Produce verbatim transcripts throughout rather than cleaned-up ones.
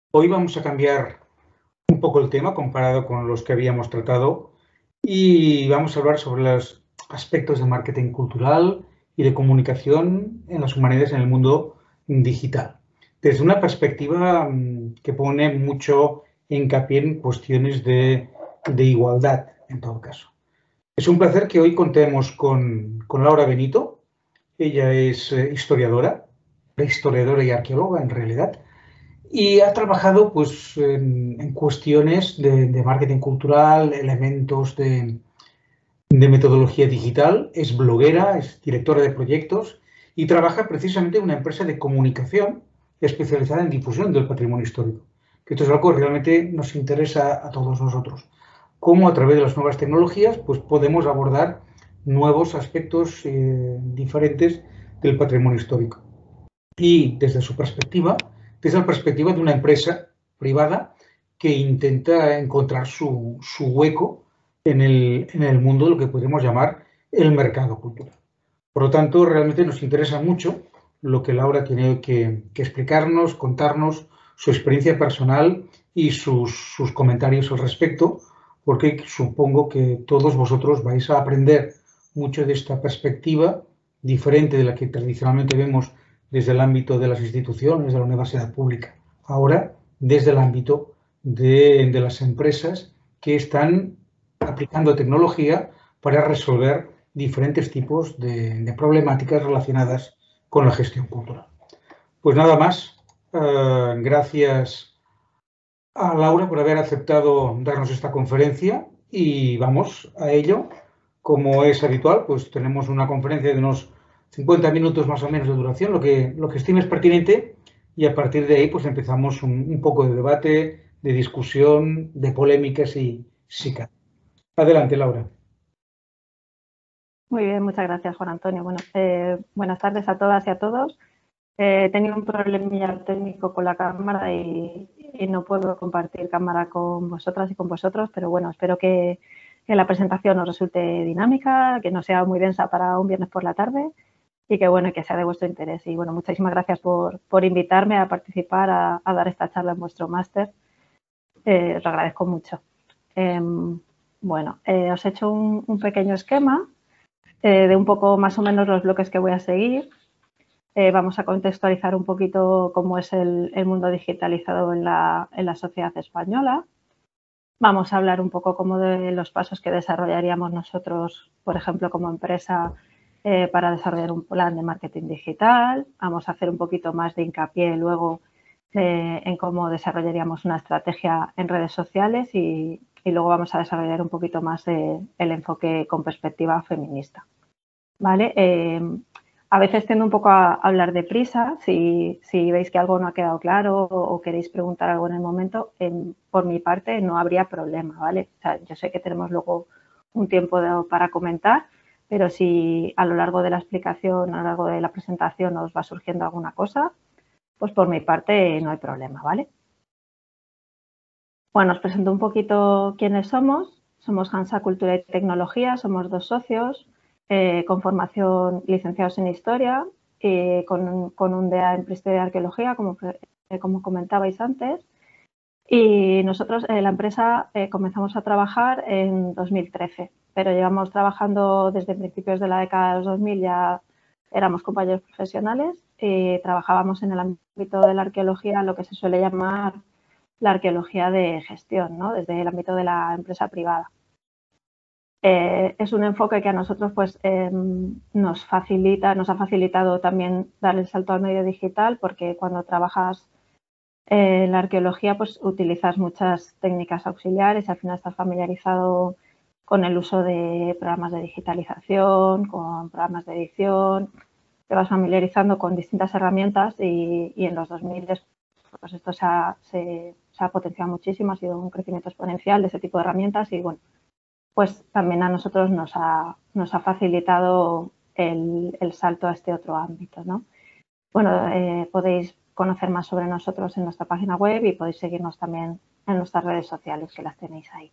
Hoy vamos a cambiar un poco el tema comparado con los que habíamos tratado y vamos a hablar sobre los aspectos de marketing cultural y de comunicación en las humanidades en el mundo digital, desde una perspectiva mm, que pone mucho hincapié en cuestiones de, de igualdad, en todo caso. Es un placer que hoy contemos con, con Laura Benito. Ella es eh, historiadora, prehistoriadora y arqueóloga en realidad, y ha trabajado pues, en, en cuestiones de, de marketing cultural, elementos de, de metodología digital, es bloguera, es directora de proyectos y trabaja precisamente en una empresa de comunicación especializada en difusión del patrimonio histórico. Que esto es algo que realmente nos interesa a todos nosotros. Cómo a través de las nuevas tecnologías pues, podemos abordar nuevos aspectos eh, diferentes del patrimonio histórico. Y desde su perspectiva, desde la perspectiva de una empresa privada que intenta encontrar su, su hueco en el, en el mundo de lo que podríamos llamar el mercado cultural. Por lo tanto, realmente nos interesa mucho lo que Laura tiene que, que explicarnos, contarnos su experiencia personal y sus, sus comentarios al respecto, porque supongo que todos vosotros vais a aprender mucho de esta perspectiva diferente de la que tradicionalmente vemos desde el ámbito de las instituciones, de la universidad pública. Ahora, desde el ámbito de, de las empresas que están aplicando tecnología para resolver diferentes tipos de, de problemáticas relacionadas con la gestión cultural. Pues nada más, eh, gracias a Laura por haber aceptado darnos esta conferencia y vamos a ello. Como es habitual, pues tenemos una conferencia de unos cincuenta minutos más o menos de duración, lo que, lo que estimes pertinente, y a partir de ahí pues empezamos un, un poco de debate, de discusión, de polémicas y sí. Adelante, Laura. Muy bien, muchas gracias, Juan Antonio. Bueno, eh, buenas tardes a todas y a todos. Eh, he tenido un problemilla técnico con la cámara y, y no puedo compartir cámara con vosotras y con vosotros, pero bueno, espero que, que la presentación os resulte dinámica, que no sea muy densa para un viernes por la tarde y que bueno, que sea de vuestro interés. Y bueno, muchísimas gracias por, por invitarme a participar, a, a dar esta charla en vuestro máster. Eh, os lo agradezco mucho. Eh, bueno, eh, os he hecho un, un pequeño esquema Eh, de un poco más o menos los bloques que voy a seguir. Eh, vamos a contextualizar un poquito cómo es el, el mundo digitalizado en la, en la sociedad española. Vamos a hablar un poco como de los pasos que desarrollaríamos nosotros, por ejemplo, como empresa, eh, para desarrollar un plan de marketing digital. Vamos a hacer un poquito más de hincapié luego eh, en cómo desarrollaríamos una estrategia en redes sociales y, y luego vamos a desarrollar un poquito más eh, el enfoque con perspectiva feminista. ¿Vale? Eh, a veces tiendo un poco a hablar deprisa. Si, si veis que algo no ha quedado claro o, o queréis preguntar algo en el momento, eh, por mi parte no habría problema, ¿vale? O sea, yo sé que tenemos luego un tiempo de, para comentar, pero si a lo largo de la explicación, a lo largo de la presentación os va surgiendo alguna cosa, pues por mi parte no hay problema, ¿vale? Bueno, os presento un poquito quiénes somos. Somos Hansa Cultura y Tecnología, somos dos socios eh, con formación licenciados en Historia y con, con un D E A en Prehistoria y Arqueología, como, eh, como comentabais antes. Y nosotros, eh, la empresa, eh, comenzamos a trabajar en dos mil trece, pero llevamos trabajando desde principios de la década de los dos mil, ya éramos compañeros profesionales y trabajábamos en el ámbito de la arqueología, lo que se suele llamar la arqueología de gestión, ¿no? Desde el ámbito de la empresa privada. Eh, es un enfoque que a nosotros pues, eh, nos facilita, nos ha facilitado también dar el salto al medio digital, porque cuando trabajas eh, en la arqueología pues utilizas muchas técnicas auxiliares y al final estás familiarizado con el uso de programas de digitalización, con programas de edición, te vas familiarizando con distintas herramientas y, y en los dos mil pues esto se ha, se, se ha potenciado muchísimo, ha sido un crecimiento exponencial de ese tipo de herramientas y bueno, pues también a nosotros nos ha, nos ha facilitado el, el salto a este otro ámbito, ¿no? Bueno, eh, podéis conocer más sobre nosotros en nuestra página web y podéis seguirnos también en nuestras redes sociales, que las tenéis ahí.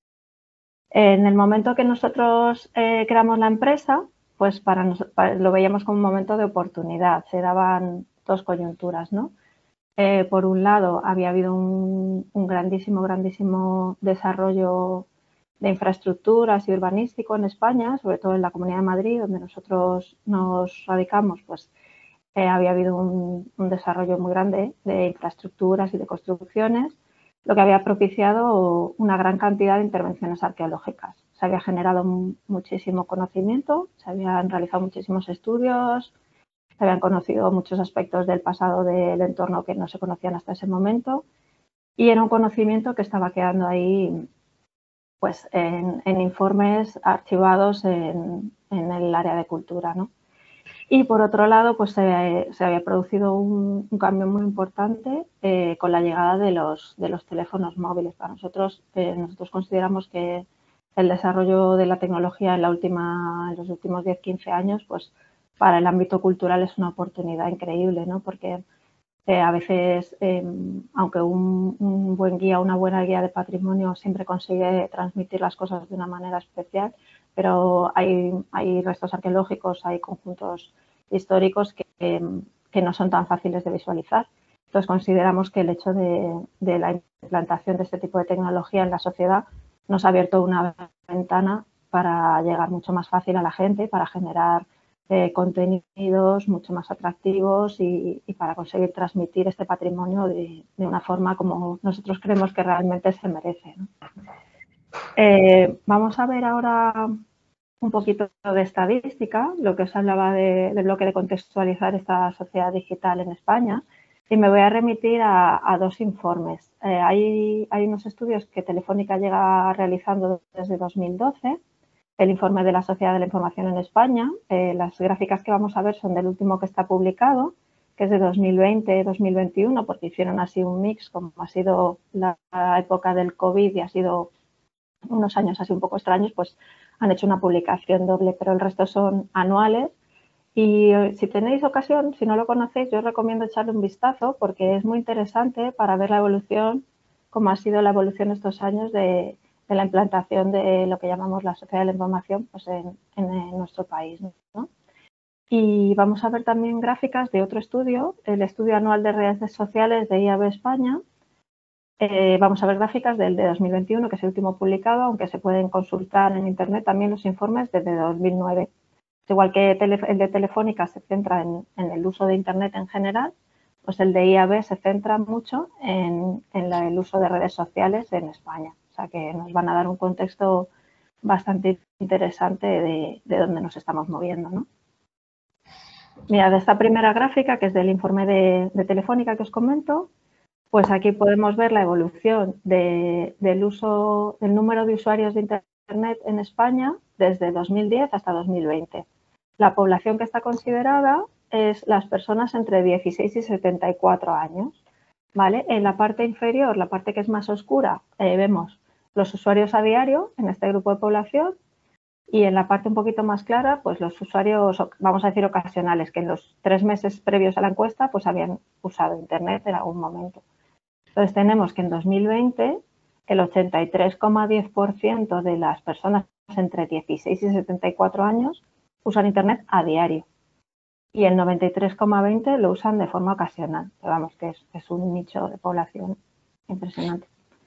En el momento que nosotros eh, creamos la empresa, pues para nosotros, para, lo veíamos como un momento de oportunidad. Se daban dos coyunturas, ¿no? Eh, por un lado, había habido un, un grandísimo, grandísimo desarrollo de infraestructuras y urbanístico en España, sobre todo en la Comunidad de Madrid, donde nosotros nos radicamos, pues eh, había habido un, un desarrollo muy grande de infraestructuras y de construcciones, lo que había propiciado una gran cantidad de intervenciones arqueológicas. Se había generado muchísimo conocimiento, se habían realizado muchísimos estudios, se habían conocido muchos aspectos del pasado del entorno que no se conocían hasta ese momento y era un conocimiento que estaba quedando ahí pues, en, en informes archivados en, en el área de cultura, ¿no? Y por otro lado, pues se, se había producido un, un, cambio muy importante eh, con la llegada de los, de los teléfonos móviles. Para nosotros, eh, nosotros consideramos que el desarrollo de la tecnología en, la última, en los últimos diez a quince años, pues para el ámbito cultural es una oportunidad increíble, ¿no? Porque eh, a veces, eh, aunque un, un buen guía, una buena guía de patrimonio siempre consigue transmitir las cosas de una manera especial, pero hay, hay restos arqueológicos, hay conjuntos históricos que, eh, que no son tan fáciles de visualizar. Entonces, consideramos que el hecho de, de la implantación de este tipo de tecnología en la sociedad nos ha abierto una ventana para llegar mucho más fácil a la gente, para generar eh, contenidos mucho más atractivos y, y para conseguir transmitir este patrimonio de, de una forma como nosotros creemos que realmente se merece, ¿no? Eh, vamos a ver ahora un poquito de estadística, lo que os hablaba de, del bloque de contextualizar esta sociedad digital en España, y me voy a remitir a, a dos informes. Eh, hay, hay unos estudios que Telefónica llega realizando desde dos mil doce, el informe de la Sociedad de la Información en España. Eh, las gráficas que vamos a ver son del último que está publicado, que es de dos mil veinte a dos mil veintiuno, porque hicieron así un mix, como ha sido la época del COVID y ha sido unos años así un poco extraños, pues han hecho una publicación doble, pero el resto son anuales. Y si tenéis ocasión, si no lo conocéis, yo os recomiendo echarle un vistazo porque es muy interesante para ver la evolución, cómo ha sido la evolución estos años de, de la implantación de lo que llamamos la sociedad de la información pues en, en, en nuestro país, ¿no? Y vamos a ver también gráficas de otro estudio, el estudio anual de redes sociales de I A B España. Eh, vamos a ver gráficas del de dos mil veintiuno, que es el último publicado, aunque se pueden consultar en Internet también los informes desde dos mil nueve. Igual que el de Telefónica se centra en, en el uso de Internet en general, pues el de I A B se centra mucho en, en la, el uso de redes sociales en España. O sea que nos van a dar un contexto bastante interesante de, de dónde nos estamos moviendo, ¿no? Mirad, esta primera gráfica, que es del informe de, de Telefónica que os comento, pues aquí podemos ver la evolución de, del uso, del número de usuarios de Internet en España desde dos mil diez hasta dos mil veinte. La población que está considerada es las personas entre dieciséis y setenta y cuatro años, ¿vale? En la parte inferior, la parte que es más oscura, eh, vemos los usuarios a diario en este grupo de población y en la parte un poquito más clara, pues los usuarios, vamos a decir, ocasionales, que en los tres meses previos a la encuesta pues habían usado Internet en algún momento. Entonces tenemos que en dos mil veinte el ochenta y tres coma diez por ciento de las personas entre dieciséis y setenta y cuatro años usan Internet a diario y el noventa y tres coma veinte por ciento lo usan de forma ocasional. Pero vamos, que es, es un nicho de población impresionante.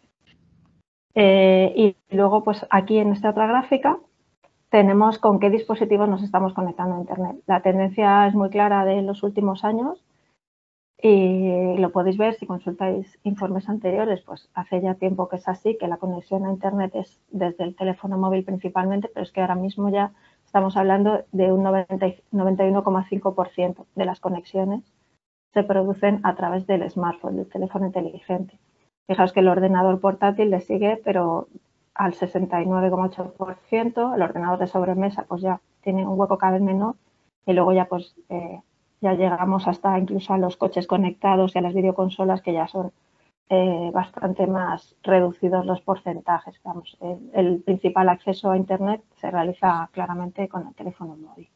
Eh, y luego, pues aquí en esta otra gráfica tenemos con qué dispositivos nos estamos conectando a Internet. La tendencia es muy clara de los últimos años y lo podéis ver si consultáis informes anteriores, pues hace ya tiempo que es así, que la conexión a Internet es desde el teléfono móvil principalmente, pero es que ahora mismo ya estamos hablando de un noventa y uno coma cinco por ciento de las conexiones se producen a través del smartphone, del teléfono inteligente. Fijaos que el ordenador portátil le sigue, pero al sesenta y nueve coma ocho por ciento, el ordenador de sobremesa pues ya tiene un hueco cada vez menor y luego ya pues eh, ya llegamos hasta incluso a los coches conectados y a las videoconsolas que ya son eh, bastante más reducidos los porcentajes. Vamos, el, el principal acceso a Internet se realiza claramente con el teléfono móvil.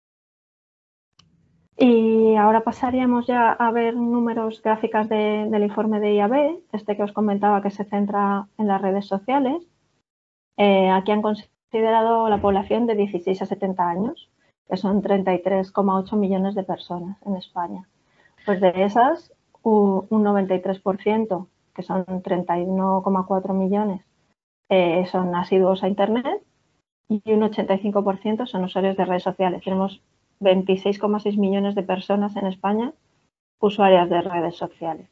Y ahora pasaríamos ya a ver números, gráficas de, del informe de I A B, este que os comentaba que se centra en las redes sociales. Eh, aquí han considerado la población de dieciséis a setenta años, que son treinta y tres coma ocho millones de personas en España. Pues de esas, un, un noventa y tres por ciento, que son treinta y uno coma cuatro millones, eh, son asiduos a Internet y un ochenta y cinco por ciento son usuarios de redes sociales. Tenemos veintiséis coma seis millones de personas en España usuarias de redes sociales.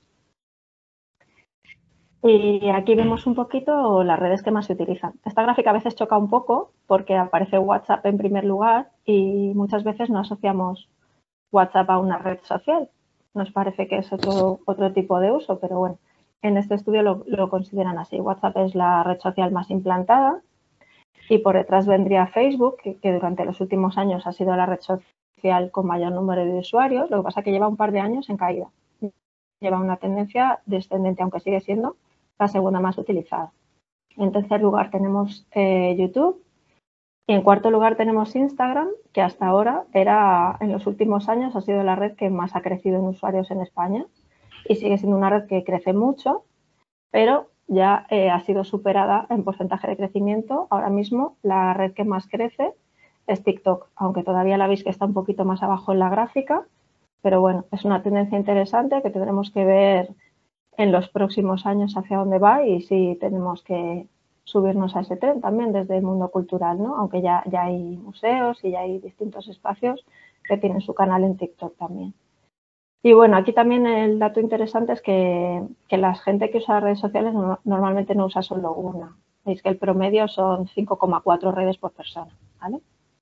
Y aquí vemos un poquito las redes que más se utilizan. Esta gráfica a veces choca un poco porque aparece WhatsApp en primer lugar y muchas veces no asociamos WhatsApp a una red social. Nos parece que es otro, otro tipo de uso, pero bueno, en este estudio lo, lo consideran así. WhatsApp es la red social más implantada y por detrás vendría Facebook, que, que durante los últimos años ha sido la red social con mayor número de usuarios. Lo que pasa es que lleva un par de años en caída. Lleva una tendencia descendente, aunque sigue siendo la segunda más utilizada. En tercer lugar tenemos eh, YouTube y en cuarto lugar tenemos Instagram, que hasta ahora era, en los últimos años, ha sido la red que más ha crecido en usuarios en España y sigue siendo una red que crece mucho, pero ya eh, ha sido superada en porcentaje de crecimiento. Ahora mismo la red que más crece es TikTok, aunque todavía la veis que está un poquito más abajo en la gráfica, pero bueno, es una tendencia interesante que tendremos que ver en los próximos años hacia dónde va y si tenemos que subirnos a ese tren también desde el mundo cultural, ¿no? Aunque ya, ya hay museos y ya hay distintos espacios que tienen su canal en TikTok también. Y bueno, aquí también el dato interesante es que, que la gente que usa redes sociales no, normalmente no usa solo una. Veis que el promedio son cinco coma cuatro redes por persona, ¿vale?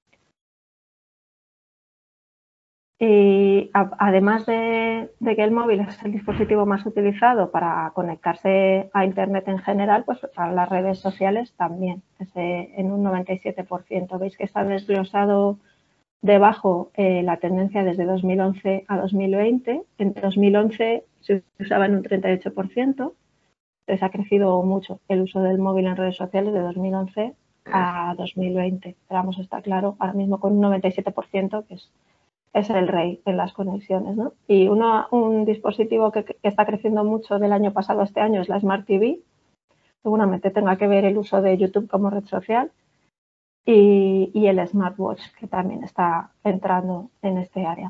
Y a, además de, de que el móvil es el dispositivo más utilizado para conectarse a Internet en general, pues para las redes sociales también, es de, en un noventa y siete por ciento. Veis que está desglosado debajo eh, la tendencia desde dos mil once a dos mil veinte. En dos mil once se usaba en un treinta y ocho por ciento, entonces ha crecido mucho el uso del móvil en redes sociales de dos mil once a dos mil veinte. Pero vamos, está claro, ahora mismo con un noventa y siete por ciento, que es es el rey en las conexiones, ¿no? Y uno, un dispositivo que, que está creciendo mucho del año pasado a este año es la Smart T V. Seguramente tenga que ver el uso de YouTube como red social y, y el Smartwatch, que también está entrando en este área.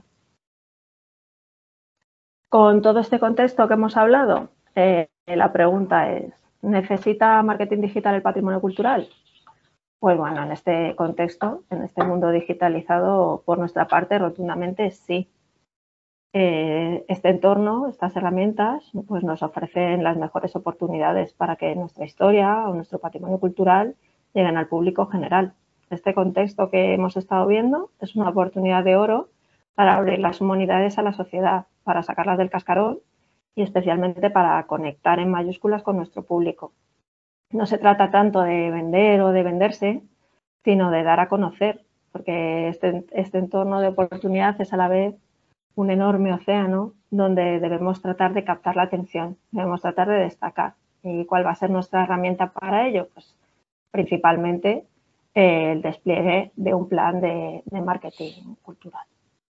Con todo este contexto que hemos hablado, eh, la pregunta es, ¿necesita marketing digital el patrimonio cultural? Pues bueno, en este contexto, en este mundo digitalizado, por nuestra parte, rotundamente sí. Eh, este entorno, estas herramientas, pues nos ofrecen las mejores oportunidades para que nuestra historia o nuestro patrimonio cultural lleguen al público general. Este contexto que hemos estado viendo es una oportunidad de oro para abrir las humanidades a la sociedad, para sacarlas del cascarón y especialmente para conectar en mayúsculas con nuestro público. No se trata tanto de vender o de venderse, sino de dar a conocer, porque este, este entorno de oportunidad es a la vez un enorme océano donde debemos tratar de captar la atención, debemos tratar de destacar. ¿Y cuál va a ser nuestra herramienta para ello? Pues principalmente eh, el despliegue de un plan de, de marketing cultural.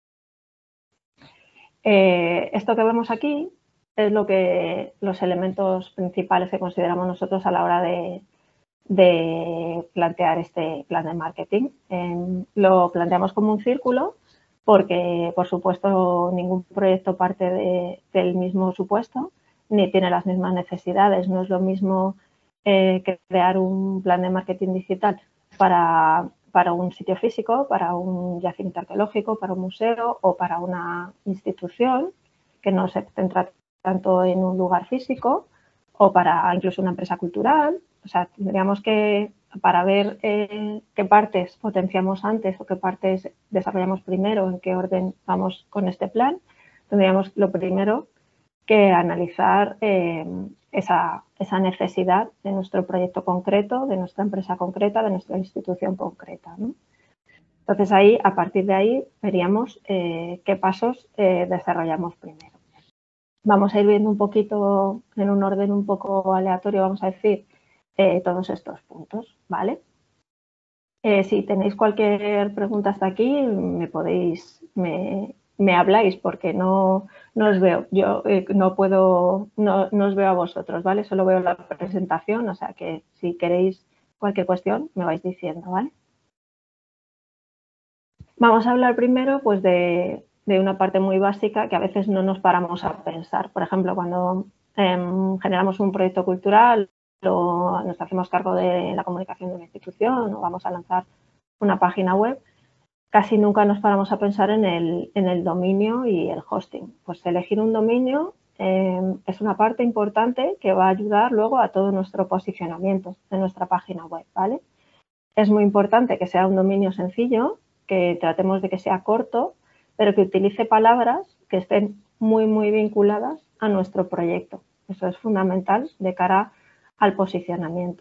Eh, esto que vemos aquí es lo que los elementos principales que consideramos nosotros a la hora de, de plantear este plan de marketing. Eh, lo planteamos como un círculo porque, por supuesto, ningún proyecto parte de, del mismo supuesto ni tiene las mismas necesidades. No es lo mismo eh, que crear un plan de marketing digital para, para un sitio físico, para un yacimiento arqueológico, para un museo o para una institución que no se centra tanto en un lugar físico o para incluso una empresa cultural. O sea, tendríamos que, para ver eh, qué partes potenciamos antes o qué partes desarrollamos primero, en qué orden vamos con este plan, tendríamos lo primero que analizar eh, esa, esa necesidad de nuestro proyecto concreto, de nuestra empresa concreta, de nuestra institución concreta, ¿no? Entonces, ahí, a partir de ahí, veríamos eh, qué pasos eh, desarrollamos primero. Vamos a ir viendo un poquito, en un orden un poco aleatorio, vamos a decir, eh, todos estos puntos, ¿vale? Eh, si tenéis cualquier pregunta hasta aquí, me podéis, me, me habláis porque no, no os veo. Yo eh, no puedo, no, no os veo a vosotros, ¿vale? Solo veo la presentación, o sea que si queréis cualquier cuestión, me vais diciendo, ¿vale? Vamos a hablar primero, pues, de, de una parte muy básica que a veces no nos paramos a pensar. Por ejemplo, cuando eh, generamos un proyecto cultural o nos hacemos cargo de la comunicación de una institución o vamos a lanzar una página web, casi nunca nos paramos a pensar en el, en el dominio y el hosting. Pues elegir un dominio eh, es una parte importante que va a ayudar luego a todo nuestro posicionamiento de nuestra página web, ¿vale? Es muy importante que sea un dominio sencillo, que tratemos de que sea corto, pero que utilice palabras que estén muy, muy vinculadas a nuestro proyecto. Eso es fundamental de cara al posicionamiento.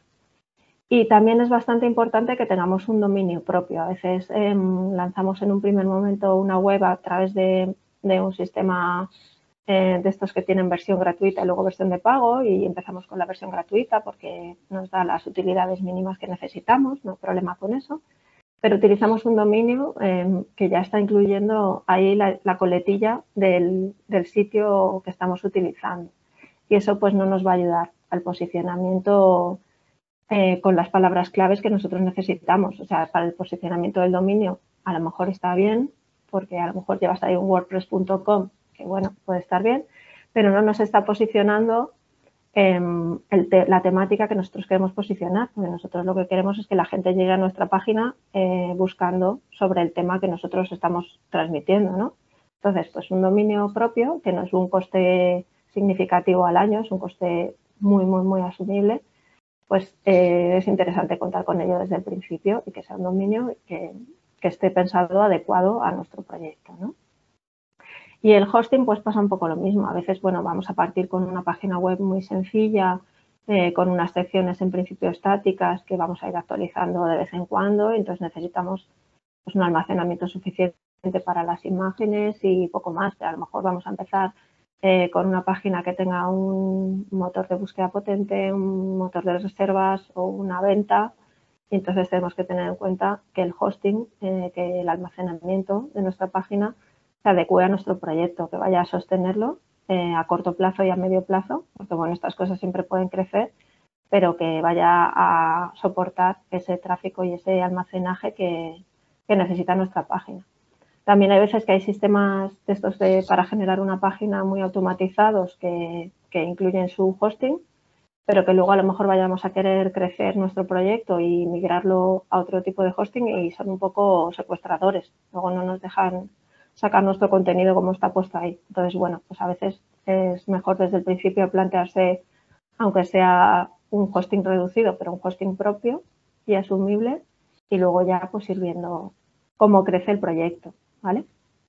Y también es bastante importante que tengamos un dominio propio. A veces eh, lanzamos en un primer momento una web a través de, de un sistema eh, de estos que tienen versión gratuita y luego versión de pago, y empezamos con la versión gratuita porque nos da las utilidades mínimas que necesitamos, no hay problema con eso. Pero utilizamos un dominio eh, que ya está incluyendo ahí la, la coletilla del, del sitio que estamos utilizando. Y eso pues no nos va a ayudar al posicionamiento eh, con las palabras claves que nosotros necesitamos. O sea, para el posicionamiento del dominio a lo mejor está bien, porque a lo mejor llevas ahí un wordpress punto com, que bueno, puede estar bien, pero no nos está posicionando eh, el te la temática que nosotros queremos posicionar, porque nosotros lo que queremos es que la gente llegue a nuestra página eh, buscando sobre el tema que nosotros estamos transmitiendo, ¿no? Entonces, pues un dominio propio, que no es un coste significativo al año, es un coste muy, muy, muy asumible, pues eh, es interesante contar con ello desde el principio y que sea un dominio que, que esté pensado adecuado a nuestro proyecto, ¿no? Y el hosting pues pasa un poco lo mismo. A veces, bueno, vamos a partir con una página web muy sencilla, eh, con unas secciones en principio estáticas que vamos a ir actualizando de vez en cuando, y entonces necesitamos pues, un almacenamiento suficiente para las imágenes y poco más. A lo mejor vamos a empezar eh, con una página que tenga un motor de búsqueda potente, un motor de reservas o una venta, y entonces tenemos que tener en cuenta que el hosting, eh, que el almacenamiento de nuestra página se adecue a nuestro proyecto, que vaya a sostenerlo eh, a corto plazo y a medio plazo, porque bueno, estas cosas siempre pueden crecer, pero que vaya a soportar ese tráfico y ese almacenaje que, que necesita nuestra página. También hay veces que hay sistemas de estos de, para generar una página muy automatizados que, que incluyen su hosting, pero que luego a lo mejor vayamos a querer crecer nuestro proyecto y migrarlo a otro tipo de hosting y son un poco secuestradores. Luego no nos dejan sacar nuestro contenido como está puesto ahí. Entonces, bueno, pues a veces es mejor desde el principio plantearse, aunque sea un hosting reducido, pero un hosting propio y asumible, y luego ya pues ir viendo cómo crece el proyecto, ¿vale?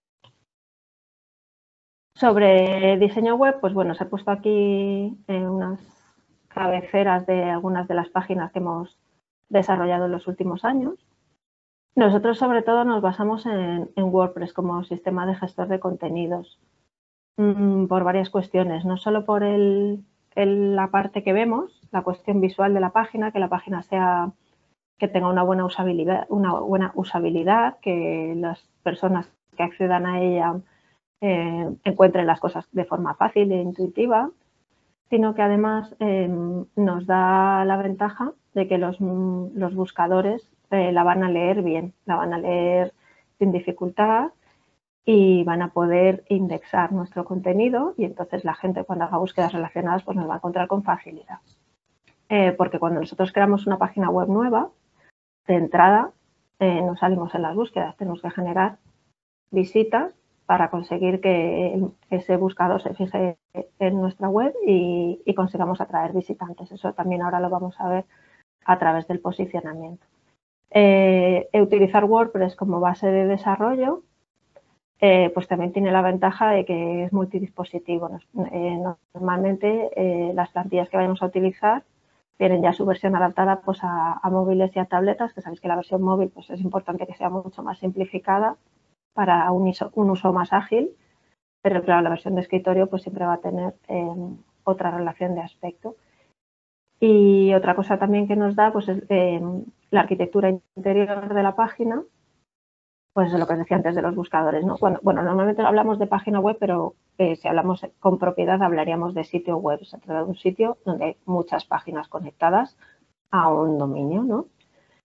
Sobre diseño web, pues bueno, se ha puesto aquí eh, unas cabeceras de algunas de las páginas que hemos desarrollado en los últimos años. Nosotros sobre todo nos basamos en, en WordPress como sistema de gestor de contenidos mmm, por varias cuestiones, no solo por el, el, la parte que vemos, la cuestión visual de la página, que la página sea, que tenga una buena usabilidad, una buena usabilidad, que las personas que accedan a ella eh, encuentren las cosas de forma fácil e intuitiva, sino que además eh, nos da la ventaja de que los, los buscadores eh, la van a leer bien, la van a leer sin dificultad y van a poder indexar nuestro contenido, y entonces la gente cuando haga búsquedas relacionadas pues nos va a encontrar con facilidad. Eh, porque cuando nosotros creamos una página web nueva, de entrada eh, no salimos en las búsquedas, tenemos que generar visitas para conseguir que ese buscador se fije en nuestra web y, y consigamos atraer visitantes. Eso también ahora lo vamos a ver a través del posicionamiento. Eh, utilizar WordPress como base de desarrollo eh, pues también tiene la ventaja de que es multidispositivo. Eh, normalmente eh, las plantillas que vayamos a utilizar tienen ya su versión adaptada pues, a, a móviles y a tabletas, que sabéis que la versión móvil pues, es importante que sea mucho más simplificada para un uso, un uso más ágil, pero claro, la versión de escritorio pues siempre va a tener eh, otra relación de aspecto. Y otra cosa también que nos da pues es eh, la arquitectura interior de la página, pues es lo que os decía antes de los buscadores, ¿no? Cuando, bueno, normalmente hablamos de página web, pero eh, si hablamos con propiedad hablaríamos de sitio web. Se trata de un sitio donde hay muchas páginas conectadas a un dominio, ¿no?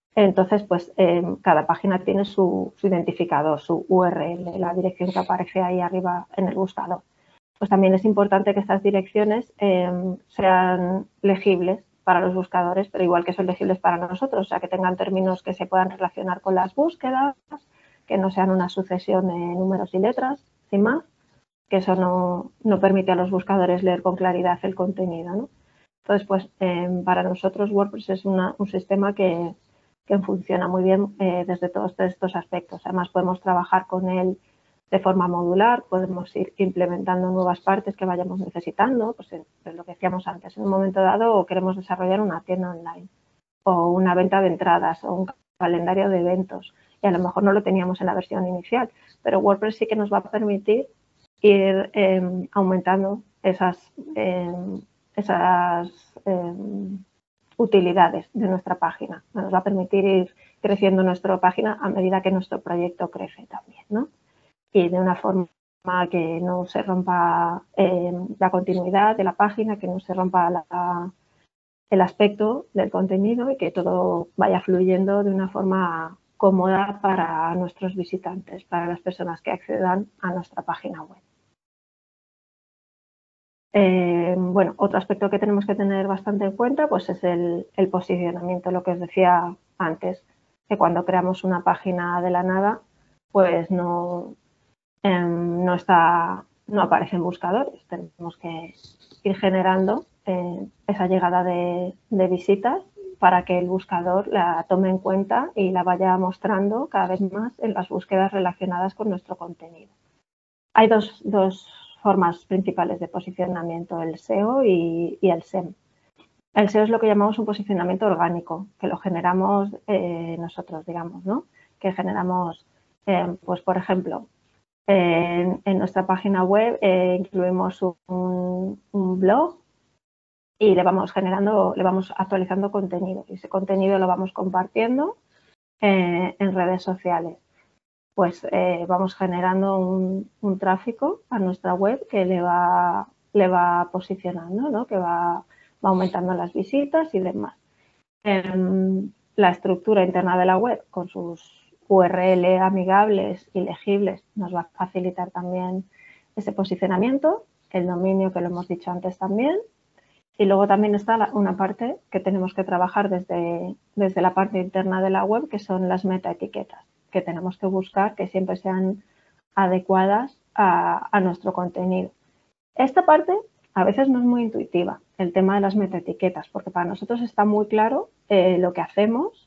Entonces, pues eh, cada página tiene su, su identificador, su U R L, la dirección que aparece ahí arriba en el buscador. Pues también es importante que estas direcciones eh, sean legibles para los buscadores, pero igual que son legibles para nosotros, o sea, que tengan términos que se puedan relacionar con las búsquedas, que no sean una sucesión de números y letras, sin más, que eso no, no permite a los buscadores leer con claridad el contenido, ¿no? Entonces, pues eh, para nosotros WordPress es una, un sistema que, que funciona muy bien eh, desde todos estos aspectos. Además, podemos trabajar con él de forma modular, podemos ir implementando nuevas partes que vayamos necesitando, pues es lo que decíamos antes, en un momento dado o queremos desarrollar una tienda online o una venta de entradas o un calendario de eventos y a lo mejor no lo teníamos en la versión inicial, pero WordPress sí que nos va a permitir ir eh, aumentando esas, eh, esas eh, utilidades de nuestra página. Nos va a permitir ir creciendo nuestra página a medida que nuestro proyecto crece también, ¿no? Y de una forma que no se rompa eh, la continuidad de la página, que no se rompa la, el aspecto del contenido y que todo vaya fluyendo de una forma cómoda para nuestros visitantes, para las personas que accedan a nuestra página web. Eh, bueno, otro aspecto que tenemos que tener bastante en cuenta pues es el, el posicionamiento, lo que os decía antes, que cuando creamos una página de la nada, pues no, eh, no, está, no aparece en buscadores. Tenemos que ir generando eh, esa llegada de, de visitas para que el buscador la tome en cuenta y la vaya mostrando cada vez más en las búsquedas relacionadas con nuestro contenido. Hay dos, dos formas principales de posicionamiento, el S E O y, y el S E M. El S E O es lo que llamamos un posicionamiento orgánico, que lo generamos eh, nosotros, digamos, ¿no? Que generamos, eh, pues por ejemplo, eh, en, en nuestra página web eh, incluimos un, un blog y le vamos generando, le vamos actualizando contenido. Y ese contenido lo vamos compartiendo eh, en redes sociales. Pues eh, vamos generando un, un tráfico a nuestra web que le va, le va posicionando, ¿no? Que va, va aumentando las visitas y demás. Eh, la estructura interna de la web con sus U R L amigables y legibles nos va a facilitar también ese posicionamiento, el dominio que lo hemos dicho antes también. Y luego también está una parte que tenemos que trabajar desde, desde la parte interna de la web, que son las metaetiquetas, que tenemos que buscar que siempre sean adecuadas a, a nuestro contenido. Esta parte a veces no es muy intuitiva, el tema de las metaetiquetas, porque para nosotros está muy claro eh, lo que hacemos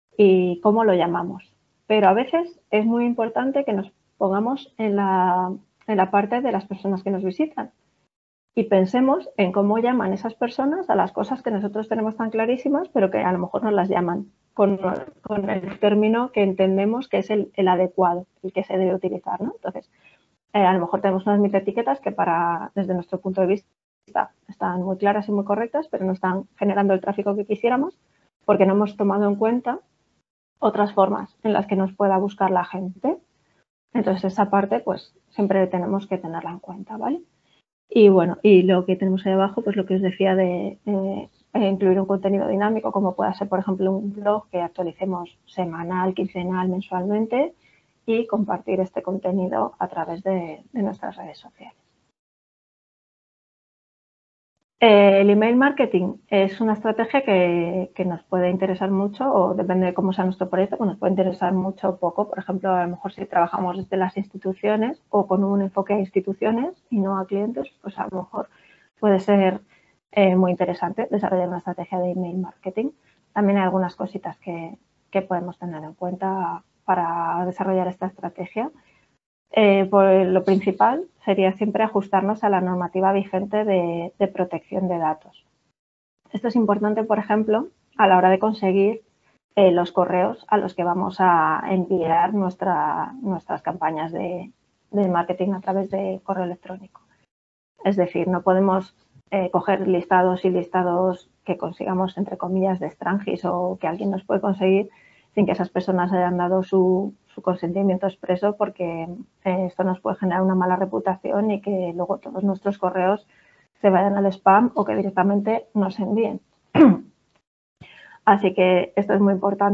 y cómo lo llamamos. Pero a veces es muy importante que nos pongamos en la, en la parte de las personas que nos visitan y pensemos en cómo llaman esas personas a las cosas que nosotros tenemos tan clarísimas, pero que a lo mejor no las llaman con, con el término que entendemos que es el, el adecuado, el que se debe utilizar, ¿no? Entonces, eh, a lo mejor tenemos unas metaetiquetas que para, desde nuestro punto de vista están muy claras y muy correctas, pero no están generando el tráfico que quisiéramos porque no hemos tomado en cuenta otras formas en las que nos pueda buscar la gente. Entonces, esa parte, pues, siempre tenemos que tenerla en cuenta, ¿vale? Y bueno, y lo que tenemos ahí abajo, pues lo que os decía de eh, incluir un contenido dinámico, como pueda ser, por ejemplo, un blog que actualicemos semanal, quincenal, mensualmente y compartir este contenido a través de, de nuestras redes sociales. Eh, el email marketing es una estrategia que, que nos puede interesar mucho o depende de cómo sea nuestro proyecto, pues nos puede interesar mucho o poco. Por ejemplo, a lo mejor si trabajamos desde las instituciones o con un enfoque a instituciones y no a clientes, pues a lo mejor puede ser eh, muy interesante desarrollar una estrategia de email marketing. También hay algunas cositas que, que podemos tener en cuenta para desarrollar esta estrategia. Eh, pues lo principal sería siempre ajustarnos a la normativa vigente de, de protección de datos. Esto es importante, por ejemplo, a la hora de conseguir eh, los correos a los que vamos a enviar nuestra, nuestras campañas de, de marketing a través de correo electrónico. Es decir, no podemos eh, coger listados y listados que consigamos, entre comillas, de Strangis o que alguien nos puede conseguir sin que esas personas hayan dado su, su consentimiento expreso, porque eh, esto nos puede generar una mala reputación y que luego todos nuestros correos se vayan al spam o que directamente nos envíen. Así que esto es muy importante,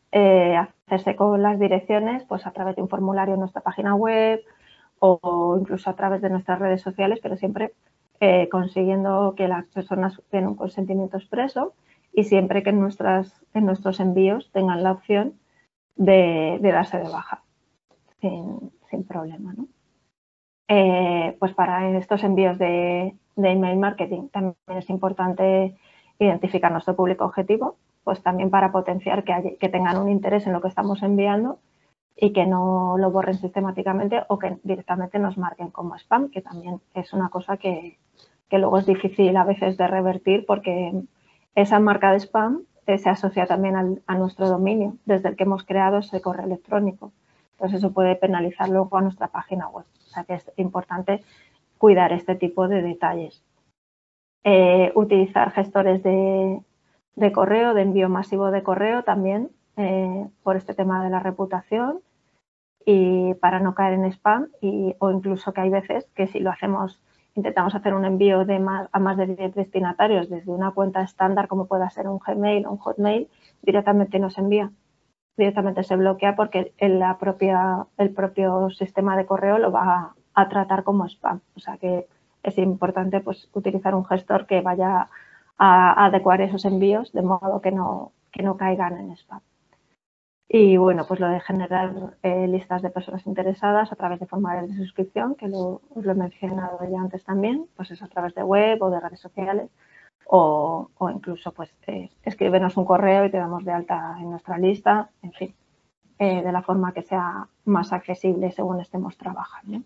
eh, hacerse con las direcciones pues a través de un formulario en nuestra página web o incluso a través de nuestras redes sociales, pero siempre eh, consiguiendo que las personas den un consentimiento expreso y siempre que en, nuestras, en nuestros envíos tengan la opción de, de darse de baja sin, sin problema, ¿no? Eh, pues para estos envíos de, de email marketing también es importante identificar nuestro público objetivo, pues también para potenciar que, hay, que tengan un interés en lo que estamos enviando y que no lo borren sistemáticamente o que directamente nos marquen como spam, que también es una cosa que, que luego es difícil a veces de revertir porque esa marca de spam eh, se asocia también al, a nuestro dominio desde el que hemos creado ese correo electrónico. Entonces eso puede penalizar luego a nuestra página web. O sea que es importante cuidar este tipo de detalles. Eh, utilizar gestores de, de correo, de envío masivo de correo también eh, por este tema de la reputación y para no caer en spam y, o incluso que hay veces que si lo hacemos, intentamos hacer un envío de más, a más de diez destinatarios desde una cuenta estándar como pueda ser un Gmail o un Hotmail, directamente nos envía, directamente se bloquea porque el, la propia, el propio sistema de correo lo va a, a tratar como spam. O sea que es importante pues utilizar un gestor que vaya a, a adecuar esos envíos de modo que no, que no caigan en spam. Y bueno, pues lo de generar eh, listas de personas interesadas a través de formularios de suscripción, que lo, os lo he mencionado ya antes también, pues es a través de web o de redes sociales o, o incluso pues eh, escríbenos un correo y te damos de alta en nuestra lista, en fin, eh, de la forma que sea más accesible según estemos trabajando.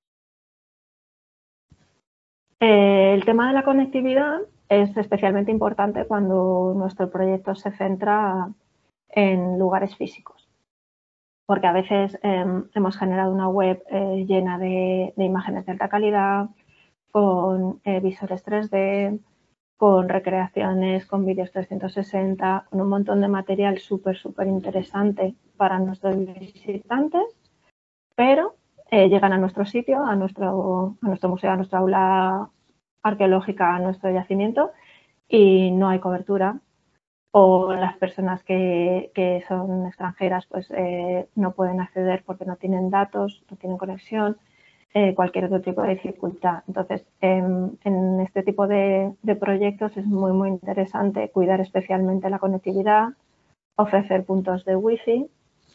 Eh, el tema de la conectividad es especialmente importante cuando nuestro proyecto se centra en lugares físicos. Porque a veces eh, hemos generado una web eh, llena de, de imágenes de alta calidad, con eh, visores tres D, con recreaciones, con vídeos trescientos sesenta, con un montón de material súper, súper interesante para nuestros visitantes, pero eh, llegan a nuestro sitio, a nuestro, a nuestro museo, a nuestra aula arqueológica, a nuestro yacimiento y no hay cobertura. O las personas que, que son extranjeras pues eh, no pueden acceder porque no tienen datos, no tienen conexión, eh, cualquier otro tipo de dificultad. Entonces, en, en este tipo de, de proyectos es muy, muy interesante cuidar especialmente la conectividad, ofrecer puntos de wifi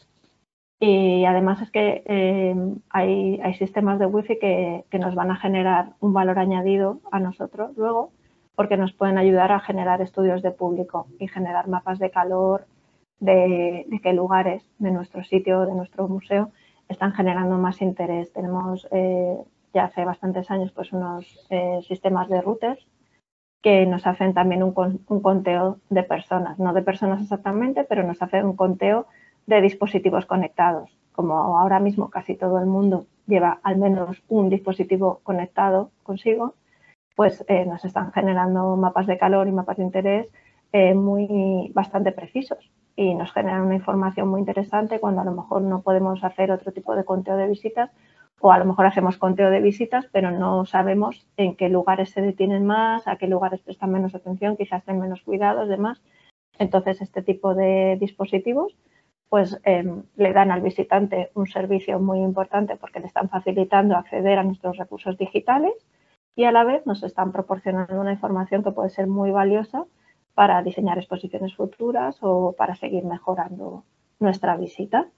y además es que eh, hay, hay sistemas de wifi que, que nos van a generar un valor añadido a nosotros luego porque nos pueden ayudar a generar estudios de público y generar mapas de calor de, de qué lugares de nuestro sitio, de nuestro museo, están generando más interés. Tenemos eh, ya hace bastantes años pues unos eh, sistemas de routers que nos hacen también un, un conteo de personas, no de personas exactamente, pero nos hacen un conteo de dispositivos conectados. Como ahora mismo casi todo el mundo lleva al menos un dispositivo conectado consigo, pues eh, nos están generando mapas de calor y mapas de interés eh, muy bastante precisos y nos generan una información muy interesante cuando a lo mejor no podemos hacer otro tipo de conteo de visitas o a lo mejor hacemos conteo de visitas pero no sabemos en qué lugares se detienen más, a qué lugares prestan menos atención, quizás estén menos cuidados, demás. Entonces este tipo de dispositivos pues eh, le dan al visitante un servicio muy importante porque le están facilitando acceder a nuestros recursos digitales y a la vez nos están proporcionando una información que puede ser muy valiosa para diseñar exposiciones futuras o para seguir mejorando nuestra visita.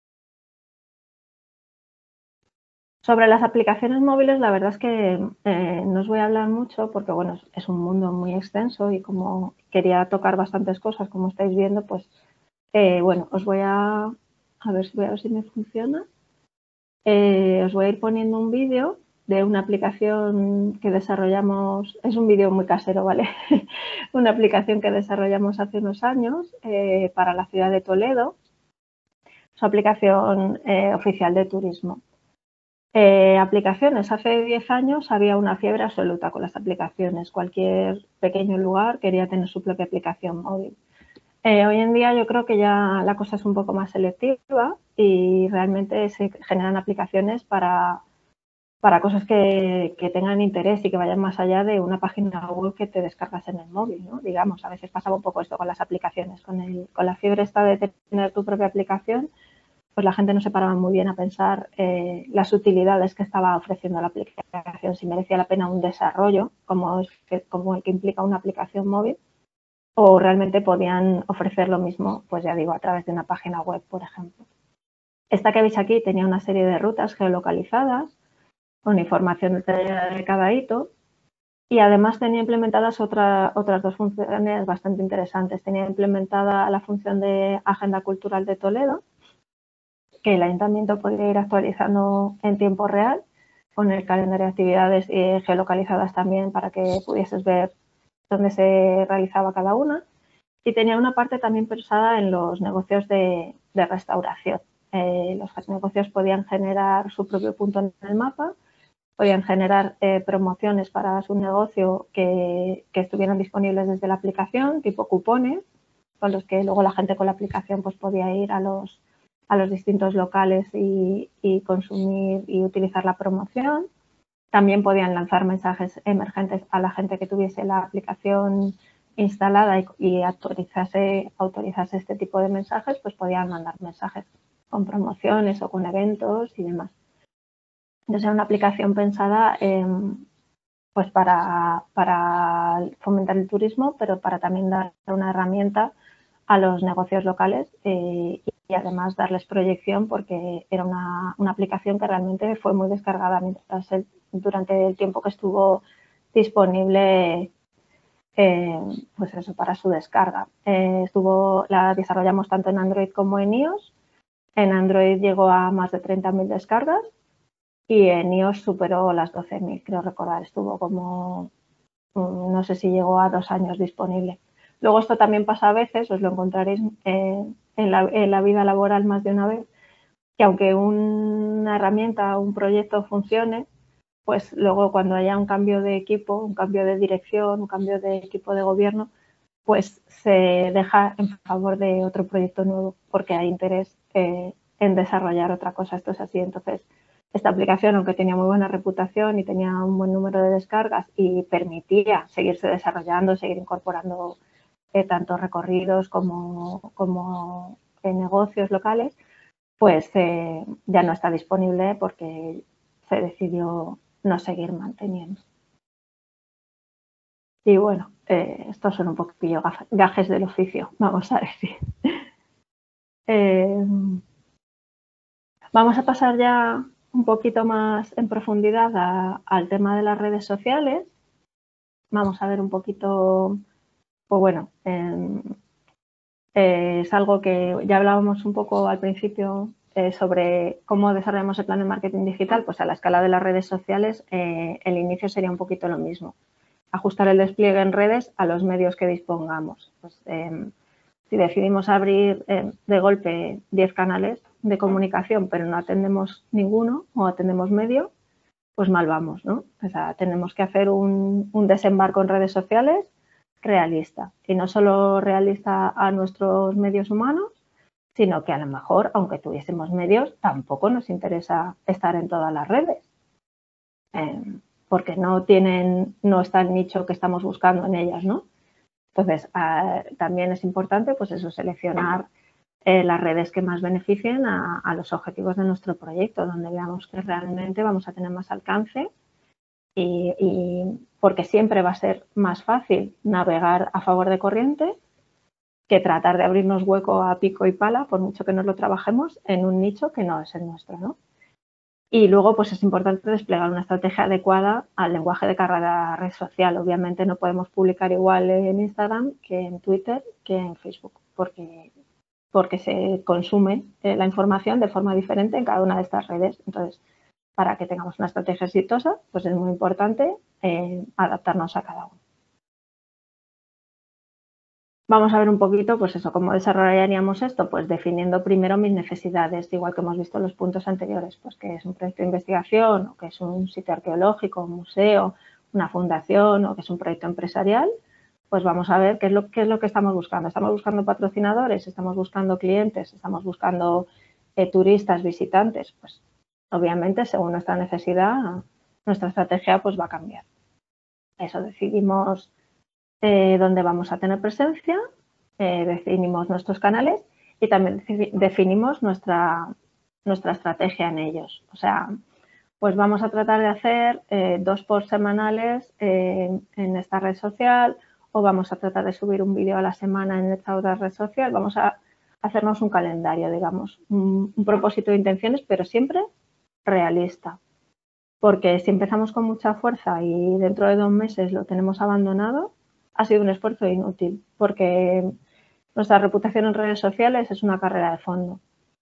Sobre las aplicaciones móviles, la verdad es que eh, no os voy a hablar mucho porque, bueno, es un mundo muy extenso y como quería tocar bastantes cosas, como estáis viendo, pues, eh, bueno, os voy a, a ver, voy a ver si me funciona. Eh, os voy a ir poniendo un vídeo de una aplicación que desarrollamos, es un vídeo muy casero, ¿vale? Una aplicación que desarrollamos hace unos años eh, para la ciudad de Toledo. Es una aplicación eh, oficial de turismo. Eh, aplicaciones. Hace diez años había una fiebre absoluta con las aplicaciones. Cualquier pequeño lugar quería tener su propia aplicación móvil. Eh, hoy en día yo creo que ya la cosa es un poco más selectiva y realmente se generan aplicaciones para para cosas que, que tengan interés y que vayan más allá de una página web que te descargas en el móvil, ¿no? Digamos, a veces pasaba un poco esto con las aplicaciones, con, el, con la fiebre esta de tener tu propia aplicación, pues la gente no se paraba muy bien a pensar eh, las utilidades que estaba ofreciendo la aplicación, si merecía la pena un desarrollo como, es que, como el que implica una aplicación móvil, o realmente podían ofrecer lo mismo, pues ya digo, a través de una página web, por ejemplo. Esta que veis aquí tenía una serie de rutas geolocalizadas con información detallada de cada hito y además tenía implementadas otra, otras dos funciones bastante interesantes. Tenía implementada la función de Agenda Cultural de Toledo, que el ayuntamiento podría ir actualizando en tiempo real con el calendario de actividades eh, geolocalizadas también para que pudieses ver dónde se realizaba cada una. Y tenía una parte también pensada en los negocios de, de restauración. Eh, los negocios podían generar su propio punto en el mapa, podían generar eh, promociones para su negocio que, que estuvieran disponibles desde la aplicación, tipo cupones, con los que luego la gente con la aplicación pues, podía ir a los, a los distintos locales y, y consumir y utilizar la promoción. También podían lanzar mensajes emergentes a la gente que tuviese la aplicación instalada y, y autorizase, autorizase este tipo de mensajes, pues podían mandar mensajes con promociones o con eventos y demás. Entonces, era una aplicación pensada eh, pues para, para fomentar el turismo, pero para también dar una herramienta a los negocios locales eh, y además darles proyección porque era una, una aplicación que realmente fue muy descargada mientras el, durante el tiempo que estuvo disponible eh, pues eso, para su descarga. Eh, estuvo, la desarrollamos tanto en Android como en iOS. En Android llegó a más de treinta mil descargas y en iOS superó las doce mil, creo recordar. Estuvo como, no sé si llegó a dos años disponible. Luego esto también pasa a veces, os lo encontraréis eh, en, la, en la vida laboral más de una vez, que aunque una herramienta o un proyecto funcione, pues luego cuando haya un cambio de equipo, un cambio de dirección, un cambio de equipo de gobierno, pues se deja en favor de otro proyecto nuevo porque hay interés eh, en desarrollar otra cosa. Esto es así. Entonces, esta aplicación, aunque tenía muy buena reputación y tenía un buen número de descargas y permitía seguirse desarrollando, seguir incorporando eh, tanto recorridos como, como eh, negocios locales, pues eh, ya no está disponible porque se decidió no seguir manteniendo. Y bueno, eh, estos son un poquillo gajes del oficio, vamos a decir. Eh, vamos a pasar ya un poquito más en profundidad a, al tema de las redes sociales. Vamos a ver un poquito, pues bueno, eh, eh, es algo que ya hablábamos un poco al principio eh, sobre cómo desarrollamos el plan de marketing digital, pues a la escala de las redes sociales eh, el inicio sería un poquito lo mismo. Ajustar el despliegue en redes a los medios que dispongamos. Pues, eh, si decidimos abrir eh, de golpe diez canales de comunicación, pero no atendemos ninguno o atendemos medio, pues mal vamos, ¿no? O sea, tenemos que hacer un, un desembarco en redes sociales realista. Y no solo realista a nuestros medios humanos, sino que a lo mejor, aunque tuviésemos medios, tampoco nos interesa estar en todas las redes. Eh, porque no tienen, no está el nicho que estamos buscando en ellas, ¿no? Entonces, eh, también es importante, pues eso, seleccionar eh, las redes que más beneficien a, a los objetivos de nuestro proyecto, donde veamos que realmente vamos a tener más alcance y, y porque siempre va a ser más fácil navegar a favor de corriente que tratar de abrirnos hueco a pico y pala, por mucho que nos lo trabajemos, en un nicho que no es el nuestro, ¿no? Y luego, pues es importante desplegar una estrategia adecuada al lenguaje de cada red social. Obviamente no podemos publicar igual en Instagram que en Twitter que en Facebook, porque, porque se consume eh, la información de forma diferente en cada una de estas redes. Entonces, para que tengamos una estrategia exitosa, pues es muy importante eh, adaptarnos a cada uno. Vamos a ver un poquito, pues eso, cómo desarrollaríamos esto, pues definiendo primero mis necesidades, igual que hemos visto en los puntos anteriores, pues que es un proyecto de investigación, o que es un sitio arqueológico, un museo, una fundación, o que es un proyecto empresarial, pues vamos a ver qué es lo, qué es lo que estamos buscando. ¿Estamos buscando patrocinadores? ¿Estamos buscando clientes? ¿Estamos buscando eh, turistas, visitantes? Pues Obviamente, según nuestra necesidad, nuestra estrategia pues va a cambiar. Eso, decidimos eh, dónde vamos a tener presencia, eh, definimos nuestros canales y también definimos nuestra, nuestra estrategia en ellos. O sea, pues vamos a tratar de hacer eh, dos posts semanales eh, en esta red social, o vamos a tratar de subir un vídeo a la semana en esta otra red social. Vamos a hacernos un calendario, digamos, un, un propósito de intenciones, pero siempre realista. Porque si empezamos con mucha fuerza y dentro de dos meses lo tenemos abandonado, ha sido un esfuerzo inútil, porque nuestra reputación en redes sociales es una carrera de fondo.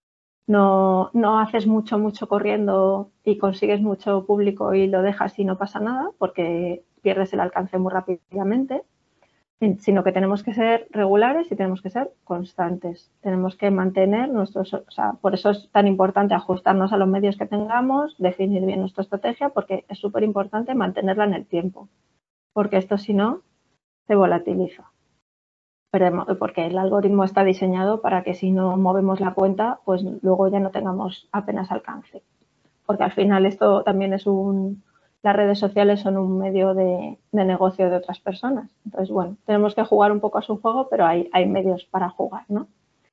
No, no haces mucho, mucho corriendo y consigues mucho público y lo dejas y no pasa nada, porque pierdes el alcance muy rápidamente, sino que tenemos que ser regulares y tenemos que ser constantes. Tenemos que mantener nuestros, o sea, por eso es tan importante ajustarnos a los medios que tengamos, definir bien nuestra estrategia, porque es súper importante mantenerla en el tiempo, porque esto si no se volatiliza. Pero, porque el algoritmo está diseñado para que si no movemos la cuenta, pues luego ya no tengamos apenas alcance. Porque al final esto también es un... Las redes sociales son un medio de, de negocio de otras personas. Entonces, bueno, tenemos que jugar un poco a su juego, pero hay, hay medios para jugar, ¿no?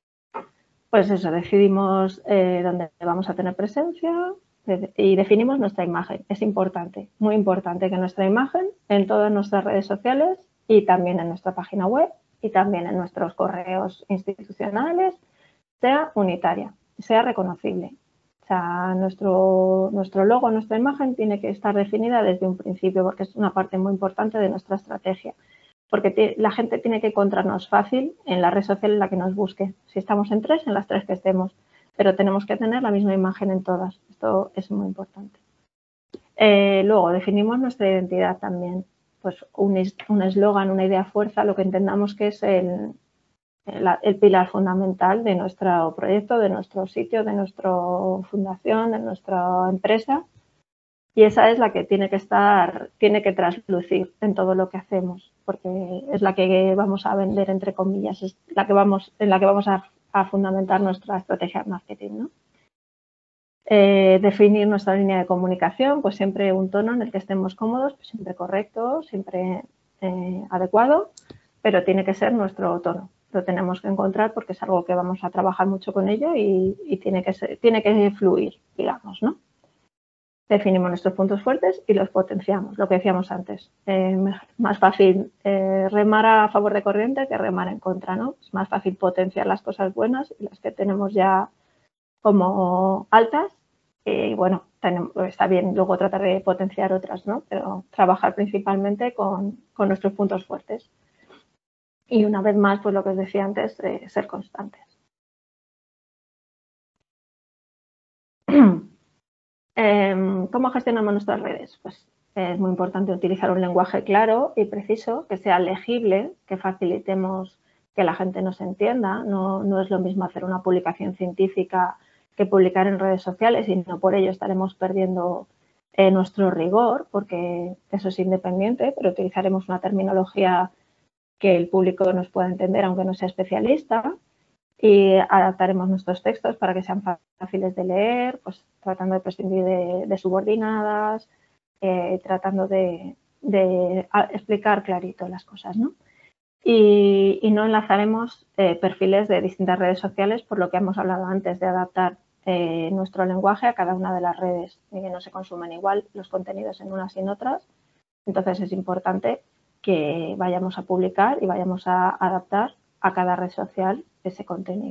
Pues eso, decidimos eh, dónde vamos a tener presencia y definimos nuestra imagen. Es importante, muy importante que nuestra imagen en todas nuestras redes sociales y también en nuestra página web y también en nuestros correos institucionales sea unitaria, sea reconocible. O sea, nuestro, nuestro logo, nuestra imagen tiene que estar definida desde un principio, porque es una parte muy importante de nuestra estrategia. Porque la gente tiene que encontrarnos fácil en la red social en la que nos busque. Si estamos en tres, en las tres que estemos. Pero tenemos que tener la misma imagen en todas. Esto es muy importante. Eh, luego, definimos nuestra identidad también. Pues un eslogan, una idea fuerza, lo que entendamos que es el, el pilar fundamental de nuestro proyecto, de nuestro sitio, de nuestra fundación, de nuestra empresa, y esa es la que tiene que estar, tiene que traslucir en todo lo que hacemos, porque es la que vamos a vender, entre comillas, es la que vamos, en la que vamos a, a fundamentar nuestra estrategia de marketing, ¿no? Eh, definir nuestra línea de comunicación, pues siempre un tono en el que estemos cómodos, pues siempre correcto, siempre eh, adecuado, pero tiene que ser nuestro tono. Lo tenemos que encontrar porque es algo que vamos a trabajar mucho con ello y, y tiene, que ser, tiene que fluir, digamos, ¿no? Definimos nuestros puntos fuertes y los potenciamos, lo que decíamos antes. Eh, más fácil eh, remar a favor de corriente que remar en contra, ¿no? Es más fácil potenciar las cosas buenas y las que tenemos ya como altas. Y bueno, tenemos, está bien luego tratar de potenciar otras, ¿no? Pero trabajar principalmente con, con nuestros puntos fuertes. Y una vez más, pues lo que os decía antes, eh, ser constantes. eh, ¿Cómo gestionamos nuestras redes? Pues es muy importante utilizar un lenguaje claro y preciso, que sea legible, que facilitemos que la gente nos entienda. No, no es lo mismo hacer una publicación científica que publicar en redes sociales y no por ello estaremos perdiendo eh, nuestro rigor, porque eso es independiente, pero utilizaremos una terminología que el público nos pueda entender, aunque no sea especialista, y adaptaremos nuestros textos para que sean fáciles de leer, pues tratando de prescindir de, de subordinadas, eh, tratando de, de explicar clarito las cosas, ¿no? Y, y no enlazaremos eh, perfiles de distintas redes sociales, por lo que hemos hablado antes de adaptar eh, nuestro lenguaje a cada una de las redes y que no se consumen igual los contenidos en unas y en otras. Entonces es importante que vayamos a publicar y vayamos a adaptar a cada red social ese contenido.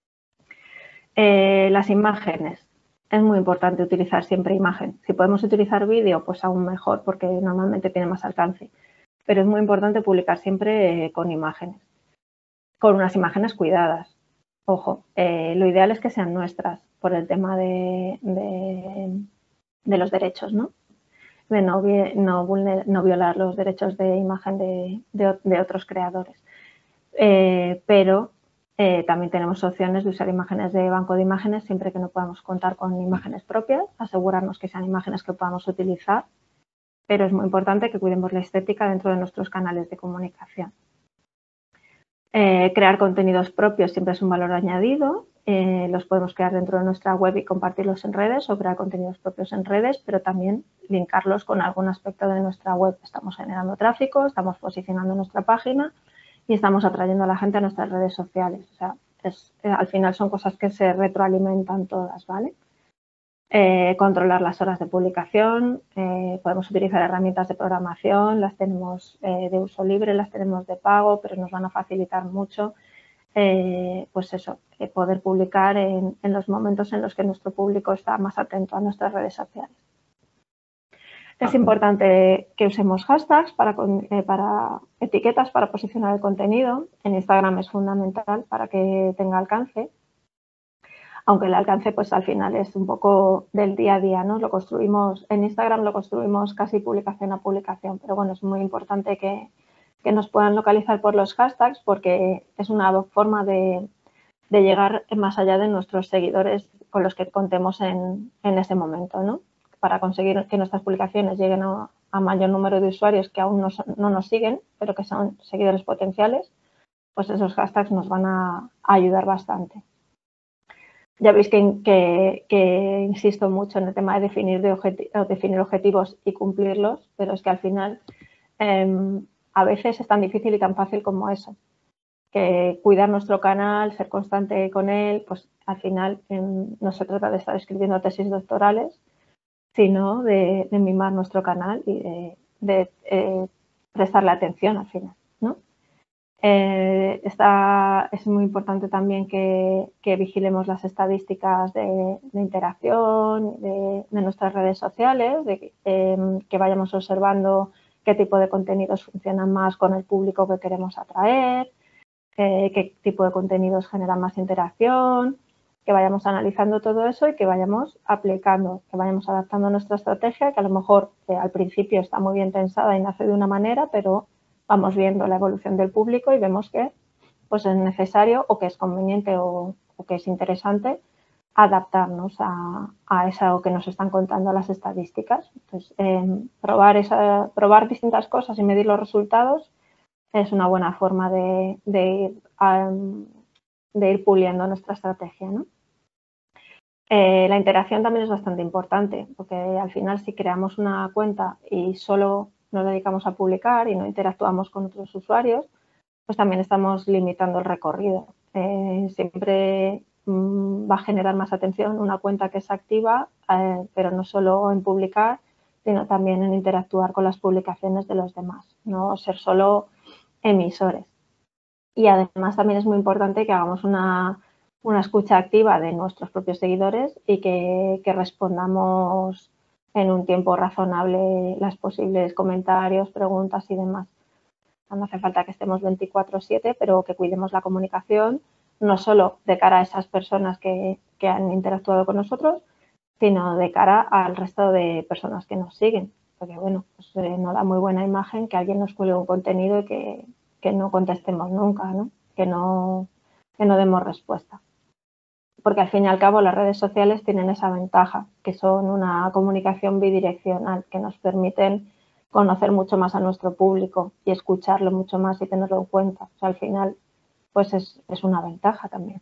Eh, las imágenes. Es muy importante utilizar siempre imagen. Si podemos utilizar vídeo, pues aún mejor, porque normalmente tiene más alcance. Pero es muy importante publicar siempre eh, con imágenes, con unas imágenes cuidadas. Ojo, eh, lo ideal es que sean nuestras por el tema de, de, de los derechos, ¿no? De no, no, vulner, no violar los derechos de imagen de, de, de otros creadores. Eh, pero eh, también tenemos opciones de usar imágenes de banco de imágenes siempre que no podamos contar con imágenes propias, asegurarnos que sean imágenes que podamos utilizar, pero es muy importante que cuidemos la estética dentro de nuestros canales de comunicación. Eh, crear contenidos propios siempre es un valor añadido eh, los podemos crear dentro de nuestra web y compartirlos en redes o crear contenidos propios en redes, pero también linkarlos con algún aspecto de nuestra web. Estamos generando tráfico, estamos posicionando nuestra página y estamos atrayendo a la gente a nuestras redes sociales. O sea, es, eh, al final son cosas que se retroalimentan todas, ¿vale? Eh, controlar las horas de publicación, eh, podemos utilizar herramientas de programación, las tenemos eh, de uso libre, las tenemos de pago, pero nos van a facilitar mucho, eh, pues eso, eh, poder publicar en, en los momentos en los que nuestro público está más atento a nuestras redes sociales. Es importante que usemos hashtags para, eh, para etiquetas para posicionar el contenido. En Instagram es fundamental para que tenga alcance. Aunque el alcance, pues al final es un poco del día a día, ¿no? Lo construimos, en Instagram lo construimos casi publicación a publicación, pero bueno, es muy importante que, que nos puedan localizar por los hashtags porque es una forma de, de llegar más allá de nuestros seguidores con los que contemos en, en ese momento, ¿no? Para conseguir que nuestras publicaciones lleguen a, a mayor número de usuarios que aún no, son, no nos siguen, pero que son seguidores potenciales, pues esos hashtags nos van a, a ayudar bastante. Ya veis que, que, que insisto mucho en el tema de definir, de objeti definir objetivos y cumplirlos, pero es que al final eh, a veces es tan difícil y tan fácil como eso. Que cuidar nuestro canal, ser constante con él, pues al final eh, no se trata de estar escribiendo tesis doctorales, sino de, de mimar nuestro canal y de, de eh, prestarle atención al final, ¿no? Eh, está, es muy importante también que, que vigilemos las estadísticas de, de interacción de, de nuestras redes sociales, de, eh, que vayamos observando qué tipo de contenidos funcionan más con el público que queremos atraer, eh, qué tipo de contenidos generan más interacción, que vayamos analizando todo eso y que vayamos aplicando, que vayamos adaptando nuestra estrategia, que a lo mejor eh, al principio está muy bien pensada y nace de una manera, pero vamos viendo la evolución del público y vemos que pues, es necesario o que es conveniente o, o que es interesante adaptarnos a, a eso que nos están contando las estadísticas. Entonces, eh, probar, esa, probar distintas cosas y medir los resultados es una buena forma de, de, ir, um, de ir puliendo nuestra estrategia, ¿no? Eh, la interacción también es bastante importante porque al final si creamos una cuenta y solo nos dedicamos a publicar y no interactuamos con otros usuarios, pues también estamos limitando el recorrido. Eh, siempre mmm, va a generar más atención una cuenta que es activa, eh, pero no solo en publicar, sino también en interactuar con las publicaciones de los demás, no ser solo emisores. Y además también es muy importante que hagamos una, una escucha activa de nuestros propios seguidores y que, que respondamos en un tiempo razonable los posibles comentarios, preguntas y demás. No hace falta que estemos veinticuatro siete, pero que cuidemos la comunicación, no solo de cara a esas personas que, que han interactuado con nosotros, sino de cara al resto de personas que nos siguen. Porque, bueno, pues, eh, no da muy buena imagen que alguien nos cuelgue un contenido y que, que no contestemos nunca, ¿no? Que no, que no demos respuesta. Porque, al fin y al cabo, las redes sociales tienen esa ventaja, que son una comunicación bidireccional, que nos permiten conocer mucho más a nuestro público y escucharlo mucho más y tenerlo en cuenta. O sea, al final, pues es, es una ventaja también.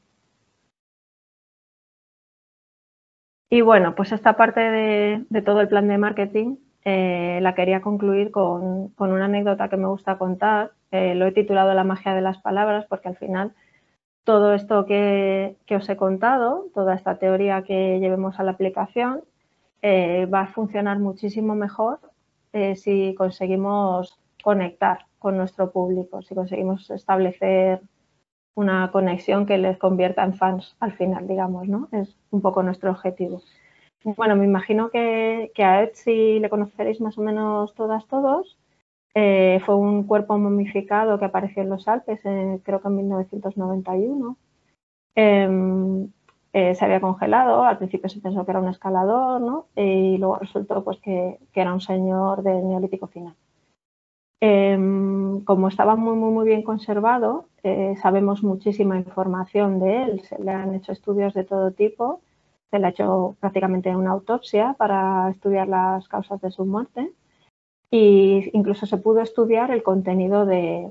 Y bueno, pues esta parte de, de todo el plan de marketing eh, la quería concluir con, con una anécdota que me gusta contar. Eh, lo he titulado La magia de las palabras porque al final todo esto que, que os he contado, toda esta teoría que llevemos a la aplicación, eh, va a funcionar muchísimo mejor eh, si conseguimos conectar con nuestro público, si conseguimos establecer una conexión que les convierta en fans al final, digamos, ¿no? Es un poco nuestro objetivo. Bueno, me imagino que, que a Etsy le conoceréis más o menos todas, todos. Eh, fue un cuerpo momificado que apareció en los Alpes, eh, creo que en mil novecientos noventa y uno. Eh, eh, se había congelado, al principio se pensó que era un escalador, ¿no? Y luego resultó pues, que, que era un señor del Neolítico final. Eh, como estaba muy, muy, muy bien conservado, eh, sabemos muchísima información de él. Se le han hecho estudios de todo tipo, se le ha hecho prácticamente una autopsia para estudiar las causas de su muerte e incluso se pudo estudiar el contenido de,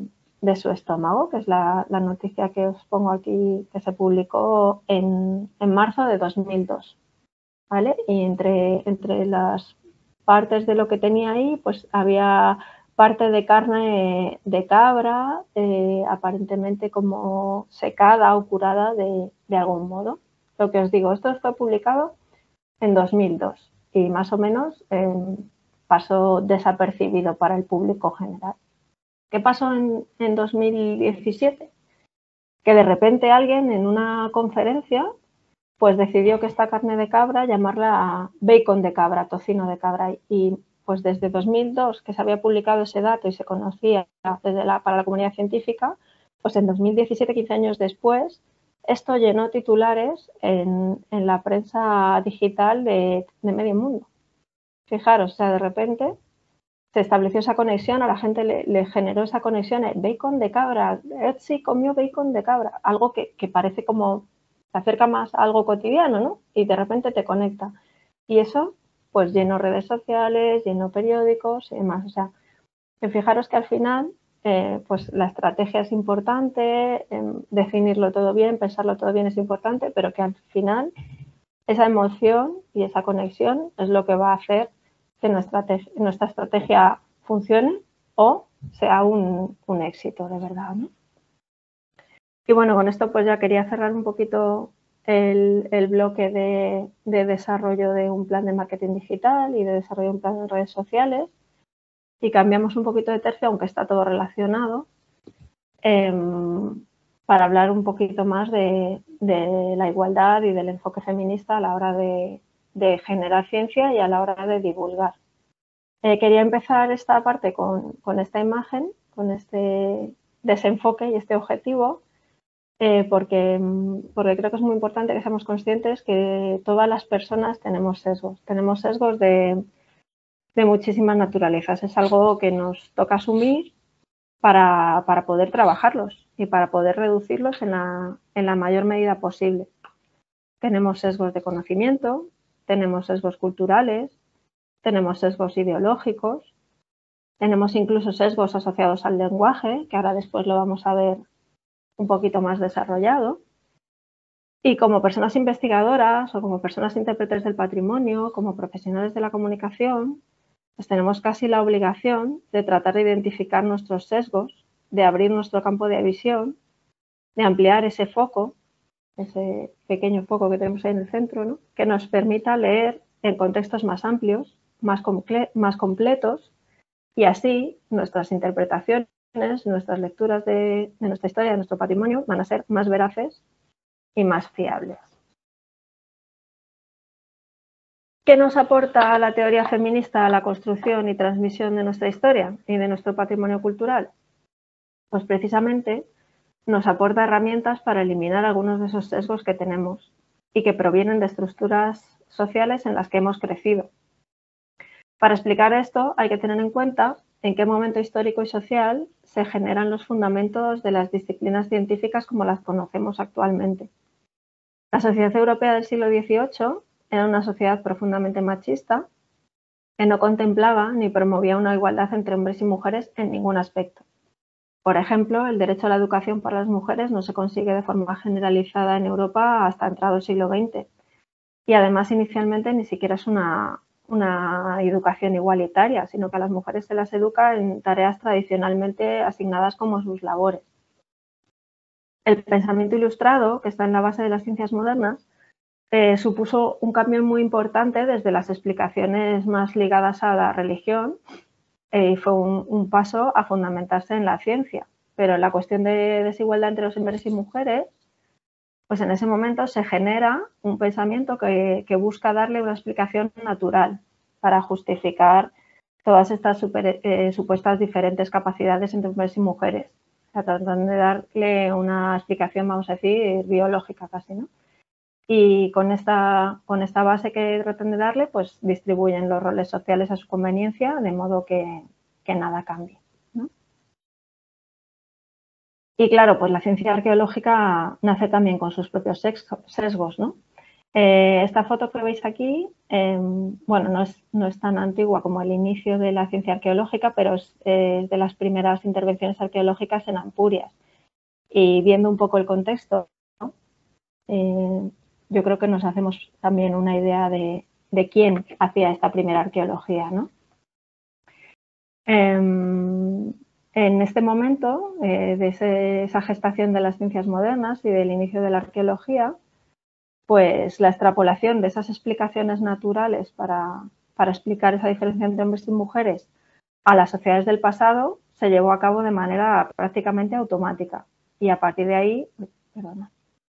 de su estómago, que es la, la noticia que os pongo aquí, que se publicó en, en marzo de dos mil dos. ¿Vale? Y entre, entre las partes de lo que tenía ahí, pues había parte de carne de cabra, eh, aparentemente como secada o curada de, de algún modo. Lo que os digo, esto fue publicado en dos mil dos y más o menos eh, pasó desapercibido para el público general. ¿Qué pasó en, en dos mil diecisiete? Que de repente alguien en una conferencia pues decidió que esta carne de cabra llamarla bacon de cabra, tocino de cabra. Y pues desde dos mil dos que se había publicado ese dato y se conocía desde la, para la comunidad científica, pues en dos mil diecisiete, quince años después, esto llenó titulares en, en la prensa digital de, de medio mundo. Fijaros, o sea, de repente se estableció esa conexión, a la gente le, le generó esa conexión, el bacon de cabra, Etsy comió bacon de cabra, algo que, que parece como, se acerca más a algo cotidiano, ¿no? Y de repente te conecta. Y eso, pues llenó redes sociales, llenó periódicos y demás. O sea, que fijaros que al final, eh, pues la estrategia es importante, eh, definirlo todo bien, pensarlo todo bien es importante, pero que al final esa emoción y esa conexión es lo que va a hacer que nuestra, nuestra estrategia funcione o sea un, un éxito de verdad, ¿no? Y bueno, con esto pues ya quería cerrar un poquito el, el bloque de, de desarrollo de un plan de marketing digital y de desarrollo de un plan de redes sociales y cambiamos un poquito de tercio, aunque está todo relacionado, eh, para hablar un poquito más de, de la igualdad y del enfoque feminista a la hora de, de generar ciencia y a la hora de divulgar. Eh, quería empezar esta parte con, con esta imagen, con este desenfoque y este objetivo, eh, porque, porque creo que es muy importante que seamos conscientes que todas las personas tenemos sesgos. Tenemos sesgos de, de muchísimas naturalezas. Es algo que nos toca asumir para, para poder trabajarlos y para poder reducirlos en la, en la mayor medida posible. Tenemos sesgos de conocimiento, tenemos sesgos culturales, tenemos sesgos ideológicos, tenemos incluso sesgos asociados al lenguaje, que ahora después lo vamos a ver un poquito más desarrollado. Y como personas investigadoras o como personas intérpretes del patrimonio, como profesionales de la comunicación, pues tenemos casi la obligación de tratar de identificar nuestros sesgos, de abrir nuestro campo de visión, de ampliar ese foco, ese pequeño foco que tenemos ahí en el centro, ¿no? Que nos permita leer en contextos más amplios, más, comple más completos, y así nuestras interpretaciones, nuestras lecturas de, de nuestra historia, de nuestro patrimonio, van a ser más veraces y más fiables. ¿Qué nos aporta la teoría feminista a la construcción y transmisión de nuestra historia y de nuestro patrimonio cultural? Pues precisamente nos aporta herramientas para eliminar algunos de esos sesgos que tenemos y que provienen de estructuras sociales en las que hemos crecido. Para explicar esto hay que tener en cuenta en qué momento histórico y social se generan los fundamentos de las disciplinas científicas como las conocemos actualmente. La sociedad europea del siglo dieciocho era una sociedad profundamente machista que no contemplaba ni promovía una igualdad entre hombres y mujeres en ningún aspecto. Por ejemplo, el derecho a la educación para las mujeres no se consigue de forma generalizada en Europa hasta entrado el siglo veinte. Y además, inicialmente, ni siquiera es una, una educación igualitaria, sino que a las mujeres se las educa en tareas tradicionalmente asignadas como sus labores. El pensamiento ilustrado, que está en la base de las ciencias modernas, eh, supuso un cambio muy importante desde las explicaciones más ligadas a la religión eh, y fue un, un paso a fundamentarse en la ciencia. Pero en la cuestión de desigualdad entre los hombres y mujeres, pues en ese momento se genera un pensamiento que, que busca darle una explicación natural para justificar todas estas super, eh, supuestas diferentes capacidades entre hombres y mujeres. O sea, tratando de darle una explicación, vamos a decir, biológica casi, ¿no? Y con esta, con esta base que tratan de darle, pues distribuyen los roles sociales a su conveniencia, de modo que, que nada cambie, ¿no? Y claro, pues la ciencia arqueológica nace también con sus propios sesgos, ¿no? Eh, esta foto que veis aquí, eh, bueno, no es, no es tan antigua como el inicio de la ciencia arqueológica, pero es eh, de las primeras intervenciones arqueológicas en Ampurias. Y viendo un poco el contexto, ¿no? eh, yo creo que nos hacemos también una idea de, de quién hacía esta primera arqueología, ¿no? Eh, en este momento, eh, de ese, esa gestación de las ciencias modernas y del inicio de la arqueología, pues la extrapolación de esas explicaciones naturales para, para explicar esa diferencia entre hombres y mujeres a las sociedades del pasado se llevó a cabo de manera prácticamente automática. Y a partir de ahí, perdona,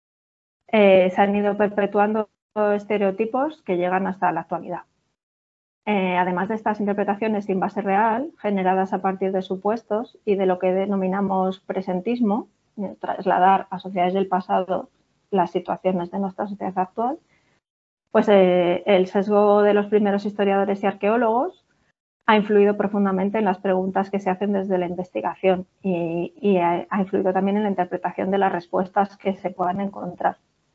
eh, se han ido perpetuando estereotipos que llegan hasta la actualidad. Eh, además de estas interpretaciones sin base real, generadas a partir de supuestos y de lo que denominamos presentismo, eh, trasladar a sociedades del pasado las situaciones de nuestra sociedad actual, pues eh, el sesgo de los primeros historiadores y arqueólogos ha influido profundamente en las preguntas que se hacen desde la investigación y, y ha, ha influido también en la interpretación de las respuestas que se puedan encontrar.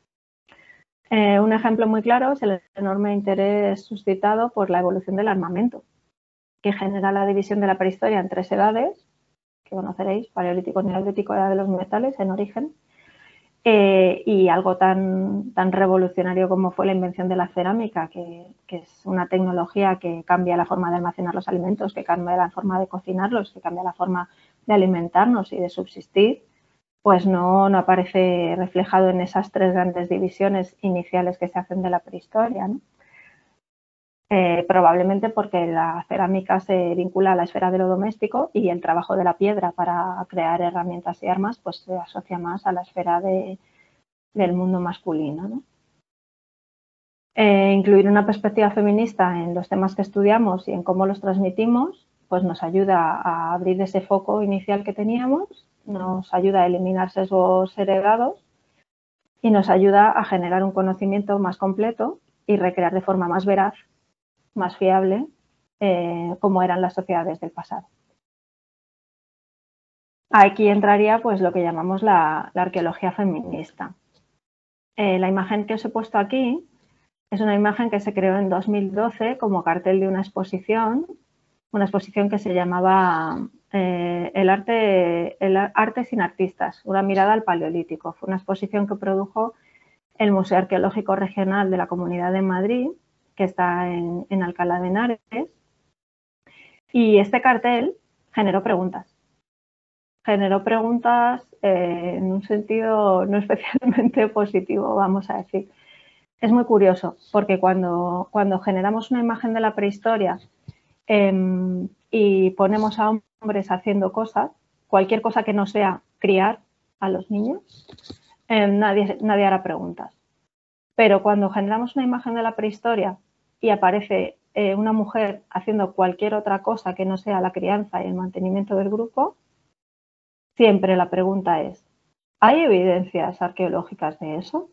Eh, un ejemplo muy claro es el enorme interés suscitado por la evolución del armamento, que genera la división de la prehistoria en tres edades, que conoceréis, paleolítico, neolítico, edad de los metales en origen, eh, y algo tan, tan revolucionario como fue la invención de la cerámica, que, que es una tecnología que cambia la forma de almacenar los alimentos, que cambia la forma de cocinarlos, que cambia la forma de alimentarnos y de subsistir, pues no, no aparece reflejado en esas tres grandes divisiones iniciales que se hacen de la prehistoria, ¿no? Eh, probablemente porque la cerámica se vincula a la esfera de lo doméstico y el trabajo de la piedra para crear herramientas y armas pues se asocia más a la esfera de, del mundo masculino, ¿no? Eh, incluir una perspectiva feminista en los temas que estudiamos y en cómo los transmitimos pues nos ayuda a abrir ese foco inicial que teníamos, nos ayuda a eliminar sesgos heredados y nos ayuda a generar un conocimiento más completo y recrear de forma más veraz, más fiable, eh, cómo eran las sociedades del pasado. Aquí entraría pues lo que llamamos la, la arqueología feminista. Eh, la imagen que os he puesto aquí es una imagen que se creó en dos mil doce como cartel de una exposición, una exposición que se llamaba eh, el, arte, el arte sin artistas, una mirada al paleolítico. Fue una exposición que produjo el Museo Arqueológico Regional de la Comunidad de Madrid, que está en, en Alcalá de Henares, y este cartel generó preguntas. Generó preguntas eh, en un sentido no especialmente positivo, vamos a decir. Es muy curioso porque cuando, cuando generamos una imagen de la prehistoria eh, y ponemos a hombres haciendo cosas, cualquier cosa que no sea criar a los niños, eh, nadie, nadie hará preguntas. Pero cuando generamos una imagen de la prehistoria y aparece eh, una mujer haciendo cualquier otra cosa que no sea la crianza y el mantenimiento del grupo, siempre la pregunta es, ¿hay evidencias arqueológicas de eso?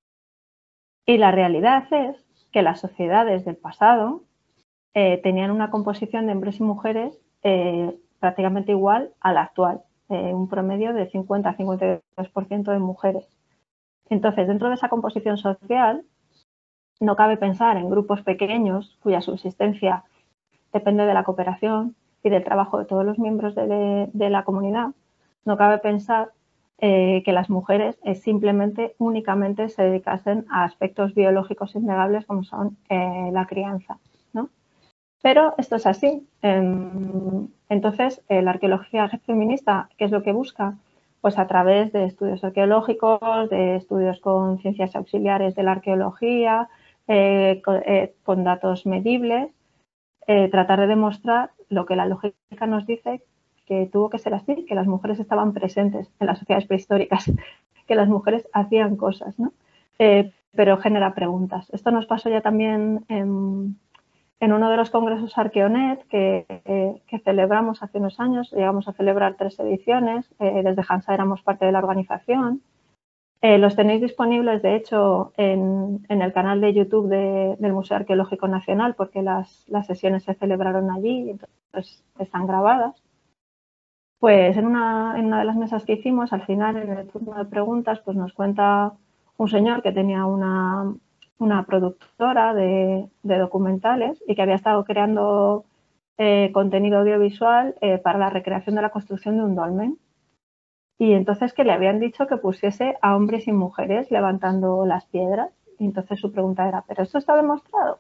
Y la realidad es que las sociedades del pasado eh, tenían una composición de hombres y mujeres eh, prácticamente igual a la actual, eh, un promedio de cincuenta a cincuenta y dos por ciento de mujeres. Entonces, dentro de esa composición social, no cabe pensar en grupos pequeños cuya subsistencia depende de la cooperación y del trabajo de todos los miembros de, de, de la comunidad. No cabe pensar eh, que las mujeres eh, simplemente, únicamente se dedicasen a aspectos biológicos innegables como son eh, la crianza, ¿no? Pero esto es así. Entonces, eh, la arqueología feminista, ¿qué es lo que busca? Pues a través de estudios arqueológicos, de estudios con ciencias auxiliares de la arqueología, eh, con, eh, con datos medibles, eh, tratar de demostrar lo que la lógica nos dice que tuvo que ser así, que las mujeres estaban presentes en las sociedades prehistóricas, que las mujeres hacían cosas, ¿no? Eh, pero genera preguntas. Esto nos pasó ya también en, en uno de los congresos Arqueonet que, eh, que celebramos hace unos años. Llegamos a celebrar tres ediciones, eh, desde Hansa éramos parte de la organización. Eh, los tenéis disponibles, de hecho, en, en el canal de YouTube de, del Museo Arqueológico Nacional, porque las, las sesiones se celebraron allí y entonces están grabadas. Pues en una, en una de las mesas que hicimos, al final, en el turno de preguntas, pues nos cuenta un señor que tenía una, una productora de, de documentales y que había estado creando eh, contenido audiovisual eh, para la recreación de la construcción de un dolmen. Y entonces que le habían dicho que pusiese a hombres y mujeres levantando las piedras. Y entonces su pregunta era, ¿pero esto está demostrado?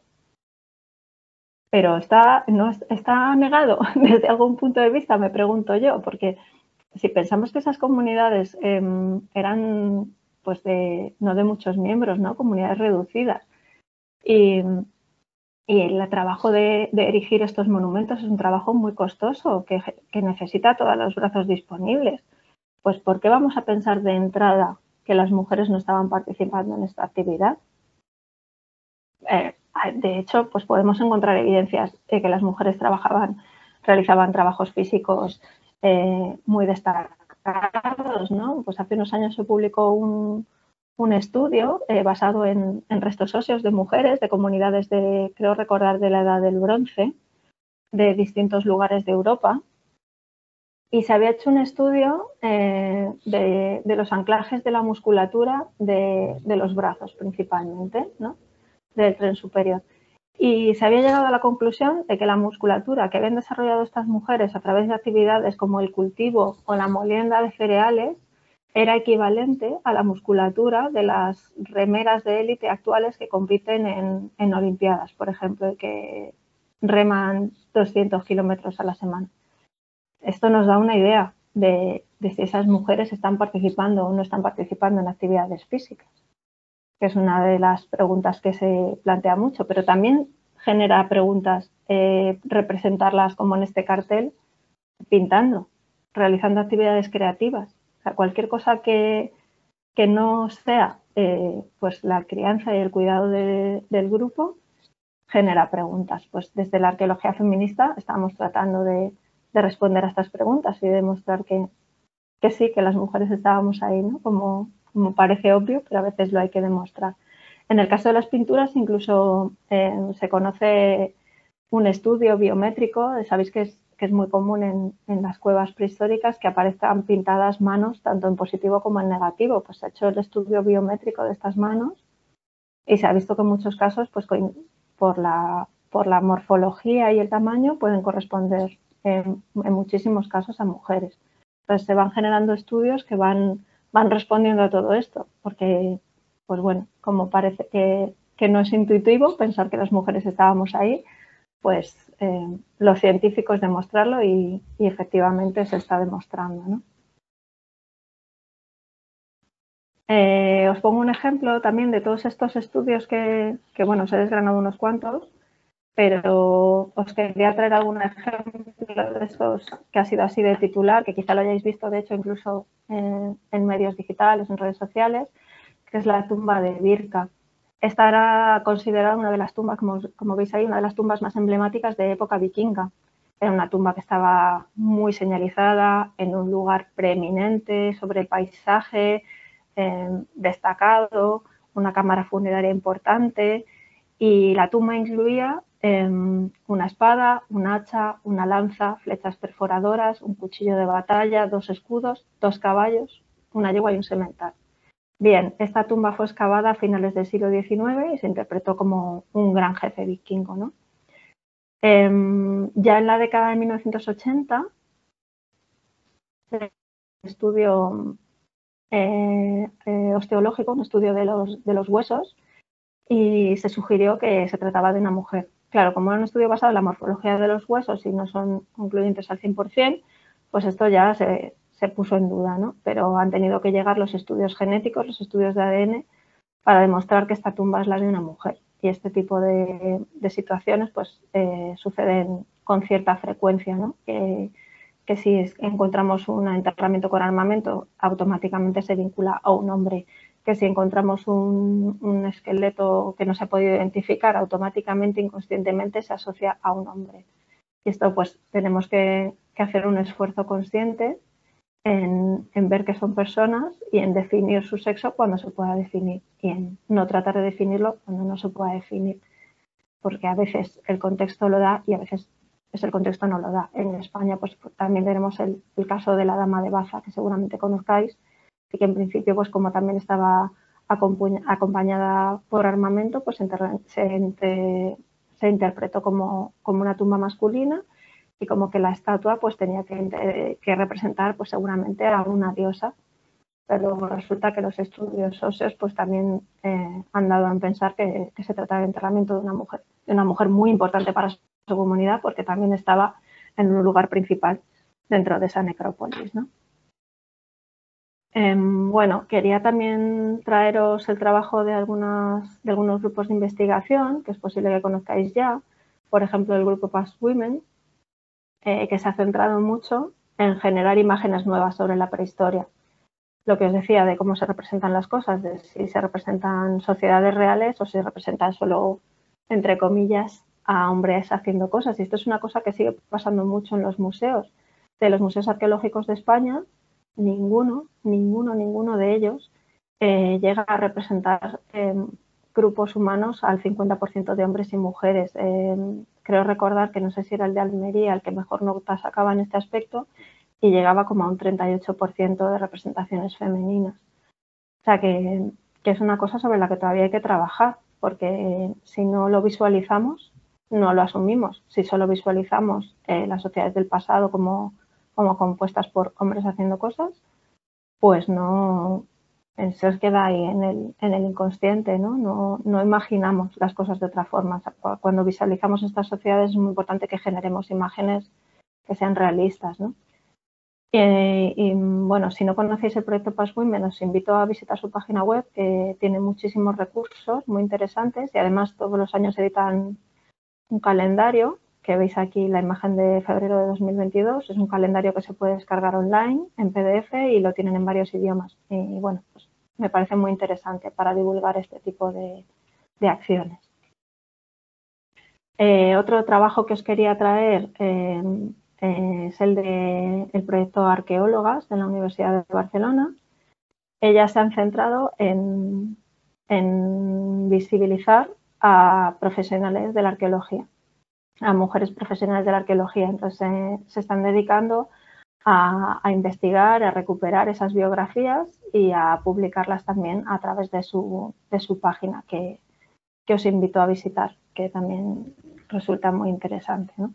Pero está, no, está negado desde algún punto de vista, me pregunto yo, porque si pensamos que esas comunidades eh, eran pues de, no de muchos miembros, ¿no? Comunidades reducidas. Y, y el trabajo de, de erigir estos monumentos es un trabajo muy costoso que, que necesita todos los brazos disponibles. Pues ¿por qué vamos a pensar de entrada que las mujeres no estaban participando en esta actividad? Eh, de hecho, pues podemos encontrar evidencias de que las mujeres trabajaban, realizaban trabajos físicos eh, muy destacados, ¿no? Pues hace unos años se publicó un, un estudio eh, basado en, en restos óseos de mujeres de comunidades de, creo recordar, de la Edad del Bronce, de distintos lugares de Europa. Y se había hecho un estudio eh, de, de los anclajes de la musculatura de, de los brazos principalmente, ¿no? Del tren superior. Y se había llegado a la conclusión de que la musculatura que habían desarrollado estas mujeres a través de actividades como el cultivo o la molienda de cereales era equivalente a la musculatura de las remeras de élite actuales que compiten en, en Olimpiadas, por ejemplo, que reman doscientos kilómetros a la semana. Esto nos da una idea de, de si esas mujeres están participando o no están participando en actividades físicas, que es una de las preguntas que se plantea mucho, pero también genera preguntas eh, representarlas como en este cartel, pintando, realizando actividades creativas. O sea, cualquier cosa que, que no sea eh, pues la crianza y el cuidado de, del grupo genera preguntas. Pues desde la arqueología feminista estamos tratando de, de responder a estas preguntas y demostrar que, que sí, que las mujeres estábamos ahí, ¿no? Como, como parece obvio, pero a veces lo hay que demostrar. En el caso de las pinturas, incluso eh, se conoce un estudio biométrico, sabéis que es, que es muy común en, en las cuevas prehistóricas que aparezcan pintadas manos, tanto en positivo como en negativo. Pues se ha hecho el estudio biométrico de estas manos y se ha visto que en muchos casos, pues por la, por la morfología y el tamaño, pueden corresponder en, en muchísimos casos a mujeres. Entonces se van generando estudios que van, van respondiendo a todo esto, porque, pues bueno, como parece que, que no es intuitivo pensar que las mujeres estábamos ahí, pues eh, lo científico es demostrarlo y, y efectivamente se está demostrando, ¿no? Eh, os pongo un ejemplo también de todos estos estudios que, que, bueno, os he desgranado unos cuantos, pero os quería traer algún ejemplo de estos que ha sido así de titular, que quizá lo hayáis visto, de hecho, incluso en, en medios digitales, en redes sociales, que es la tumba de Birka. Esta era considerada una de las tumbas, como, como veis ahí, una de las tumbas más emblemáticas de época vikinga. Era una tumba que estaba muy señalizada, en un lugar preeminente sobre el paisaje, eh, destacado, una cámara funeraria importante, y la tumba incluía eh, una espada, un hacha, una lanza, flechas perforadoras, un cuchillo de batalla, dos escudos, dos caballos, una yegua y un semental. Bien, esta tumba fue excavada a finales del siglo diecinueve y se interpretó como un gran jefe vikingo, ¿no? Eh, ya en la década de mil novecientos ochenta, un estudio eh, eh, osteológico, un estudio de los, de los huesos, y se sugirió que se trataba de una mujer. Claro, como era un estudio basado en la morfología de los huesos y no son concluyentes al cien por cien, pues esto ya se, se puso en duda, ¿no? Pero han tenido que llegar los estudios genéticos, los estudios de A D N, para demostrar que esta tumba es la de una mujer. Y este tipo de, de situaciones pues eh, suceden con cierta frecuencia, ¿no? Que, que si encontramos un enterramiento con armamento, automáticamente se vincula a un hombre. Que si encontramos un, un esqueleto que no se ha podido identificar, automáticamente, inconscientemente, se asocia a un hombre. Y esto pues tenemos que, que hacer un esfuerzo consciente en, en ver que son personas y en definir su sexo cuando se pueda definir y en no tratar de definirlo cuando no se pueda definir, porque a veces el contexto lo da y a veces es el contexto no lo da. En España pues también tenemos el, el caso de la dama de Baza, que seguramente conozcáis, y que en principio pues como también estaba acompañada por armamento, pues se, inter, se interpretó como, como una tumba masculina y como que la estatua pues tenía que, que representar pues seguramente a una diosa. Pero resulta que los estudios óseos pues también eh, han dado a pensar que, que se trata del enterramiento de una mujer, de una mujer muy importante para su comunidad porque también estaba en un lugar principal dentro de esa necrópolis, ¿no? Eh, bueno, quería también traeros el trabajo de, algunas, de algunos grupos de investigación que es posible que conozcáis ya. Por ejemplo, el grupo Past Women, eh, que se ha centrado mucho en generar imágenes nuevas sobre la prehistoria. Lo que os decía de cómo se representan las cosas, de si se representan sociedades reales o si representan solo, entre comillas, a hombres haciendo cosas. Y esto es una cosa que sigue pasando mucho en los museos. De los museos arqueológicos de España, ninguno, ninguno, ninguno de ellos eh, llega a representar eh, grupos humanos al cincuenta por ciento de hombres y mujeres. Eh, creo recordar que no sé si era el de Almería el que mejor nota sacaba en este aspecto, y llegaba como a un treinta y ocho por ciento de representaciones femeninas. O sea que, que es una cosa sobre la que todavía hay que trabajar, porque si no lo visualizamos, no lo asumimos. Si solo visualizamos eh, las sociedades del pasado como, como compuestas por hombres haciendo cosas, pues no se os queda ahí en el, en el inconsciente, ¿no? No, no imaginamos las cosas de otra forma. Cuando visualizamos estas sociedades es muy importante que generemos imágenes que sean realistas, ¿no? Eh, y bueno, si no conocéis el proyecto Past Women, os invito a visitar su página web, que tiene muchísimos recursos muy interesantes y además todos los años editan un calendario, que veis aquí la imagen de febrero de dos mil veintidós. Es un calendario que se puede descargar online en P D F y lo tienen en varios idiomas. Y bueno, pues me parece muy interesante para divulgar este tipo de, de acciones. Eh, otro trabajo que os quería traer eh, eh, es el del de, proyecto Arqueólogas de la Universidad de Barcelona. Ellas se han centrado en, en visibilizar a profesionales de la arqueología, a mujeres profesionales de la arqueología. Entonces eh, se están dedicando a, a investigar, a recuperar esas biografías y a publicarlas también a través de su, de su página, que, que os invito a visitar, que también resulta muy interesante, ¿no?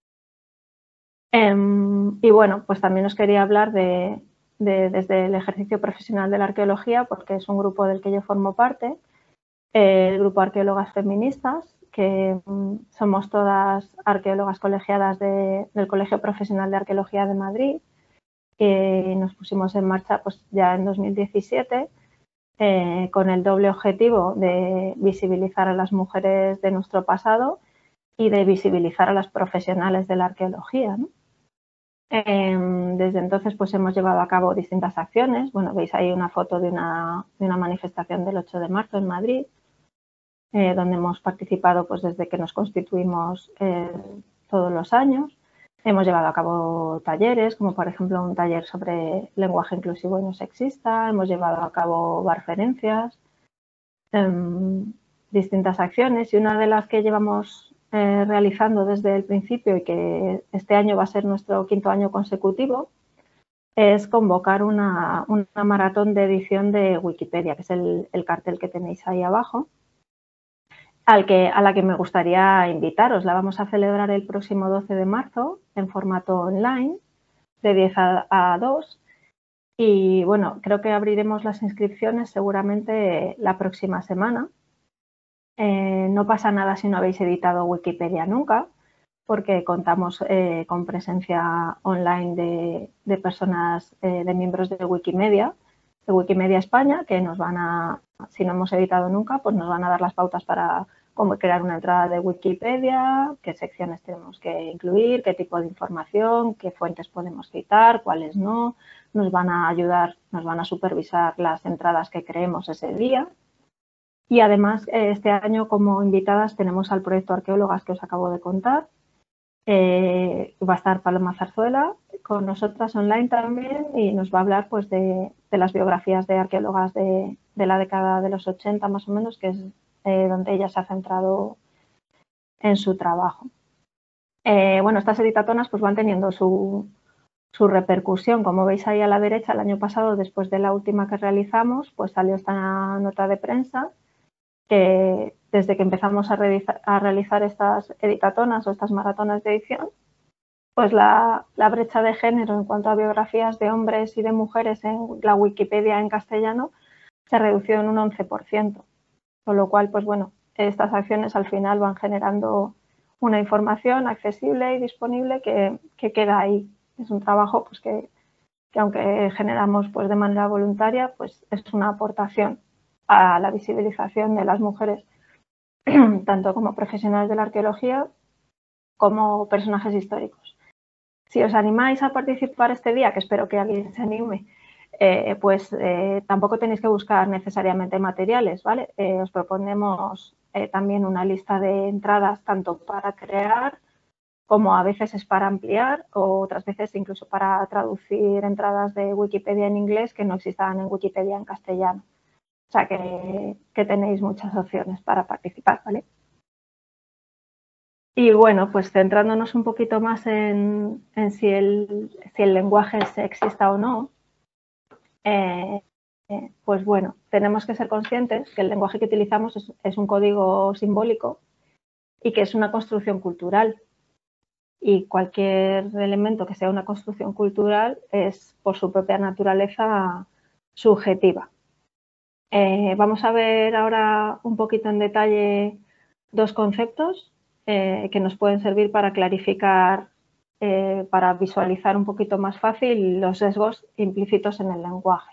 Eh, y bueno, pues también os quería hablar de, de, desde el ejercicio profesional de la arqueología, porque es un grupo del que yo formo parte, eh, el grupo Arqueólogas Feministas, que um, somos todas arqueólogas colegiadas de, del Colegio Profesional de Arqueología de Madrid, que nos pusimos en marcha pues ya en dos mil diecisiete, eh, con el doble objetivo de visibilizar a las mujeres de nuestro pasado y de visibilizar a las profesionales de la arqueología, ¿no? Eh, desde entonces pues hemos llevado a cabo distintas acciones. Bueno, veis ahí una foto de una, de una manifestación del ocho de marzo en Madrid, eh, donde hemos participado pues desde que nos constituimos eh, todos los años. Hemos llevado a cabo talleres, como por ejemplo un taller sobre lenguaje inclusivo y no sexista. Hemos llevado a cabo barferencias, eh, distintas acciones, y una de las que llevamos eh, realizando desde el principio y que este año va a ser nuestro quinto año consecutivo es convocar una, una maratón de edición de Wikipedia, que es el, el cartel que tenéis ahí abajo, al que, a la que me gustaría invitaros. La vamos a celebrar el próximo doce de marzo en formato online, de diez a dos. Y bueno, creo que abriremos las inscripciones seguramente la próxima semana. Eh, no pasa nada si no habéis editado Wikipedia nunca, porque contamos eh, con presencia online de, de personas, eh, de miembros de Wikimedia, de Wikimedia España, que nos van a, si no hemos editado nunca, pues nos van a dar las pautas para cómo crear una entrada de Wikipedia, qué secciones tenemos que incluir, qué tipo de información, qué fuentes podemos citar, cuáles no. Nos van a ayudar, nos van a supervisar las entradas que creemos ese día. Y además, este año como invitadas tenemos al proyecto Arqueólogas que os acabo de contar. Eh, va a estar Paloma Zarzuela con nosotras online también y nos va a hablar pues de, de las biografías de arqueólogas de, de la década de los ochenta más o menos, que es eh, donde ella se ha centrado en su trabajo. Eh, bueno, estas editatonas pues van teniendo su, Su repercusión, como veis ahí a la derecha, el año pasado, después de la última que realizamos, pues salió esta nota de prensa que desde que empezamos a realizar, a realizar estas editatonas o estas maratonas de edición, pues la, la brecha de género en cuanto a biografías de hombres y de mujeres en la Wikipedia en castellano se redució en un once por ciento. Con lo cual, pues bueno, estas acciones al final van generando una información accesible y disponible que, que queda ahí. Es un trabajo pues, que, que aunque generamos pues, de manera voluntaria, pues es una aportación a la visibilización de las mujeres, tanto como profesionales de la arqueología como personajes históricos. Si os animáis a participar este día, que espero que alguien se anime, eh, pues eh, tampoco tenéis que buscar necesariamente materiales, ¿vale? Eh, os proponemos eh, también una lista de entradas tanto para crear como a veces es para ampliar o otras veces incluso para traducir entradas de Wikipedia en inglés que no existan en Wikipedia en castellano. O sea que, que tenéis muchas opciones para participar, ¿vale? Y bueno, pues centrándonos un poquito más en, en si, el, si el lenguaje es sexista o no, eh, eh, pues bueno, tenemos que ser conscientes que el lenguaje que utilizamos es, es un código simbólico y que es una construcción cultural. Y cualquier elemento que sea una construcción cultural es, por su propia naturaleza, subjetiva. Eh, vamos a ver ahora un poquito en detalle dos conceptos eh, que nos pueden servir para clarificar, eh, para visualizar un poquito más fácil los sesgos implícitos en el lenguaje.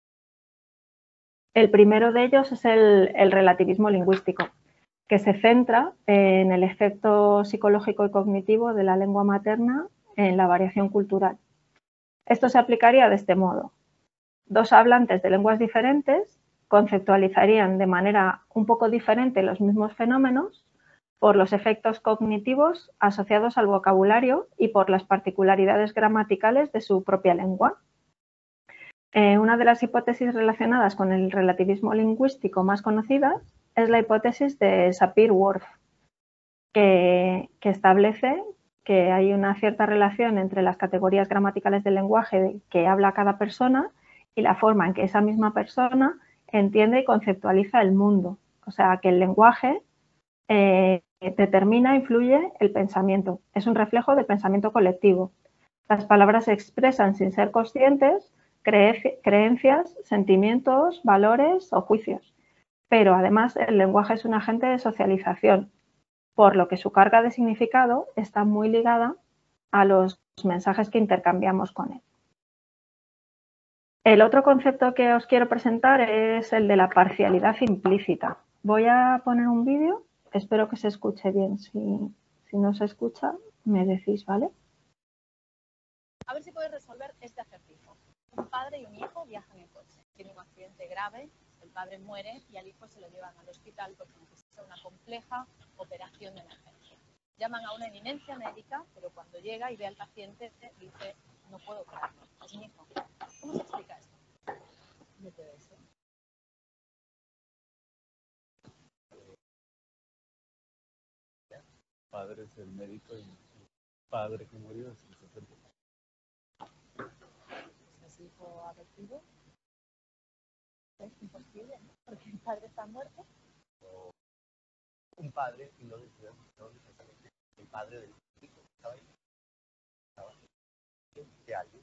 El primero de ellos es el, el relativismo lingüístico, que se centra en el efecto psicológico y cognitivo de la lengua materna en la variación cultural. Esto se aplicaría de este modo. Dos hablantes de lenguas diferentes conceptualizarían de manera un poco diferente los mismos fenómenos por los efectos cognitivos asociados al vocabulario y por las particularidades gramaticales de su propia lengua. Eh, una de las hipótesis relacionadas con el relativismo lingüístico más conocidas es la hipótesis de Sapir-Whorf, que, que establece que hay una cierta relación entre las categorías gramaticales del lenguaje que habla cada persona y la forma en que esa misma persona entiende y conceptualiza el mundo. O sea, que el lenguaje eh, determina, influye el pensamiento. Es un reflejo del pensamiento colectivo. Las palabras se expresan sin ser conscientes cre creencias, sentimientos, valores o juicios. Pero además el lenguaje es un agente de socialización, por lo que su carga de significado está muy ligada a los mensajes que intercambiamos con él. El otro concepto que os quiero presentar es el de la parcialidad implícita. Voy a poner un vídeo, espero que se escuche bien. Si, si no se escucha, me decís, ¿vale? A ver si podéis resolver este acertijo. Un padre y un hijo viajan en coche. Tiene un accidente grave, el padre muere y al hijo se lo llevan al hospital porque necesita una compleja operación de emergencia. Llaman a una eminencia médica, pero cuando llega y ve al paciente dice, no puedo operarlo, es mi hijo. ¿Cómo se explica esto? ¿De qué es eso? Padre es el médico y el padre que murió es el sacerdote. ¿Es hijo adoptivo? Es imposible, ¿no? Porque el padre está muerto. O un padre, y no decía, no necesariamente el padre del hijo, estaba ahí. Estaba ahí. De alguien.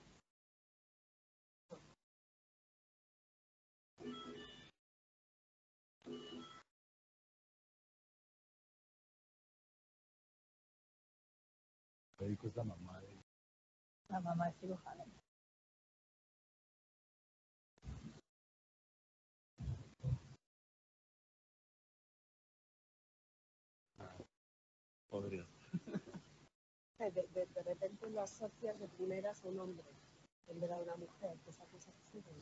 El médico es la mamá de... La mamá es cirujana. Podría. De, de, de repente lo asocias de primeras a un hombre en vez de a una mujer, que esa cosa que sí.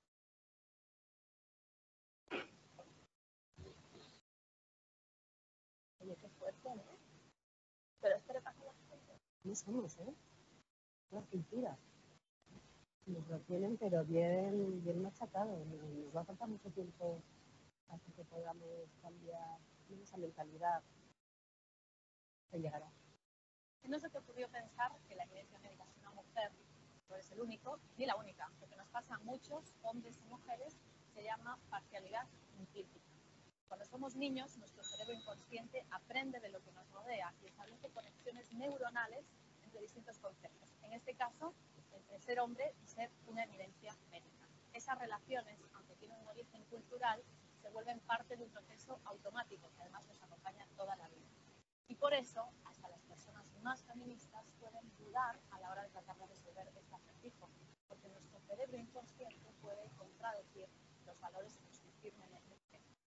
Oye, qué fuerte, ¿no? Pero esto le pasa a la gente. No somos, ¿eh? La cultura. Nos lo tienen, pero bien, bien machacado. Nos va a faltar mucho tiempo hasta que podamos cambiar esa mentalidad. Se llegará. ¿No se te ocurrió pensar que la evidencia médica es una mujer no eres el único ni la única. Lo que nos pasa a muchos hombres y mujeres se llama parcialidad implícita. Cuando somos niños, nuestro cerebro inconsciente aprende de lo que nos rodea y establece conexiones neuronales entre distintos conceptos. En este caso, entre ser hombre y ser una evidencia médica. Esas relaciones, aunque tienen un origen cultural, se vuelven parte de un proceso automático que además nos acompaña toda la vida. Y por eso, hasta las personas más feministas pueden dudar a la hora de tratar de resolver este acertijo, porque nuestro cerebro inconsciente puede contradecir los valores que nos confirmen en el mundo.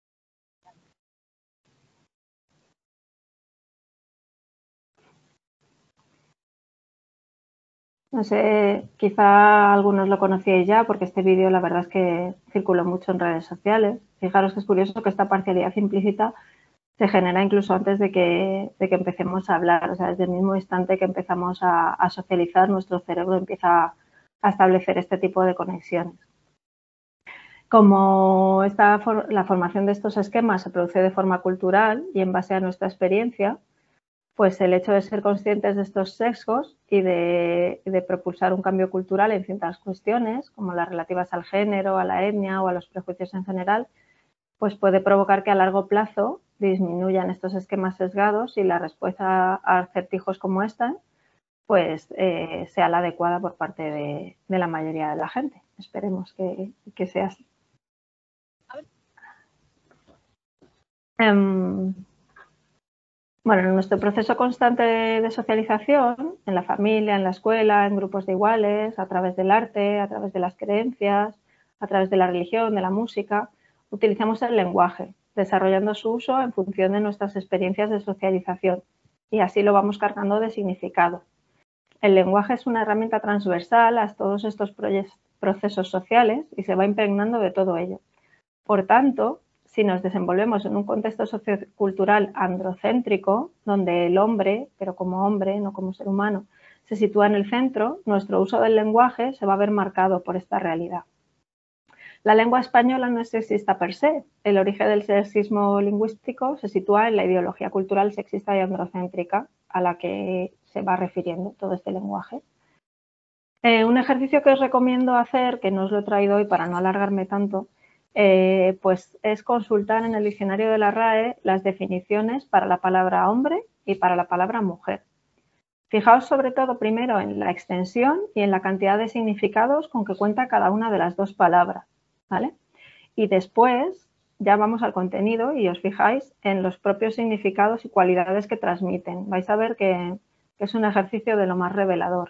No sé, quizá algunos lo conocíais ya porque este vídeo la verdad es que circuló mucho en redes sociales. Fijaros que es curioso que esta parcialidad implícita se genera incluso antes de que, de que empecemos a hablar. O sea, desde el mismo instante que empezamos a, a socializar, nuestro cerebro empieza a establecer este tipo de conexiones. Como esta, la formación de estos esquemas se produce de forma cultural y en base a nuestra experiencia, pues el hecho de ser conscientes de estos sesgos y de, de propulsar un cambio cultural en ciertas cuestiones, como las relativas al género, a la etnia o a los prejuicios en general, pues puede provocar que a largo plazo disminuyan estos esquemas sesgados y la respuesta a acertijos como esta pues eh, sea la adecuada por parte de, de la mayoría de la gente. Esperemos que, que sea así. Um, Bueno, en nuestro proceso constante de socialización, en la familia, en la escuela, en grupos de iguales, a través del arte, a través de las creencias, a través de la religión, de la música, utilizamos el lenguaje, desarrollando su uso en función de nuestras experiencias de socialización y así lo vamos cargando de significado. El lenguaje es una herramienta transversal a todos estos procesos sociales y se va impregnando de todo ello. Por tanto, si nos desenvolvemos en un contexto sociocultural androcéntrico, donde el hombre, pero como hombre, no como ser humano, se sitúa en el centro, nuestro uso del lenguaje se va a ver marcado por esta realidad. La lengua española no es sexista per se. El origen del sexismo lingüístico se sitúa en la ideología cultural sexista y androcéntrica a la que se va refiriendo todo este lenguaje. Eh, un ejercicio que os recomiendo hacer, que no os lo he traído hoy para no alargarme tanto, Eh, pues es consultar en el diccionario de la R A E las definiciones para la palabra hombre y para la palabra mujer. Fijaos sobre todo primero en la extensión y en la cantidad de significados con que cuenta cada una de las dos palabras, ¿vale? Y después ya vamos al contenido y os fijáis en los propios significados y cualidades que transmiten. Vais a ver que, que es un ejercicio de lo más revelador.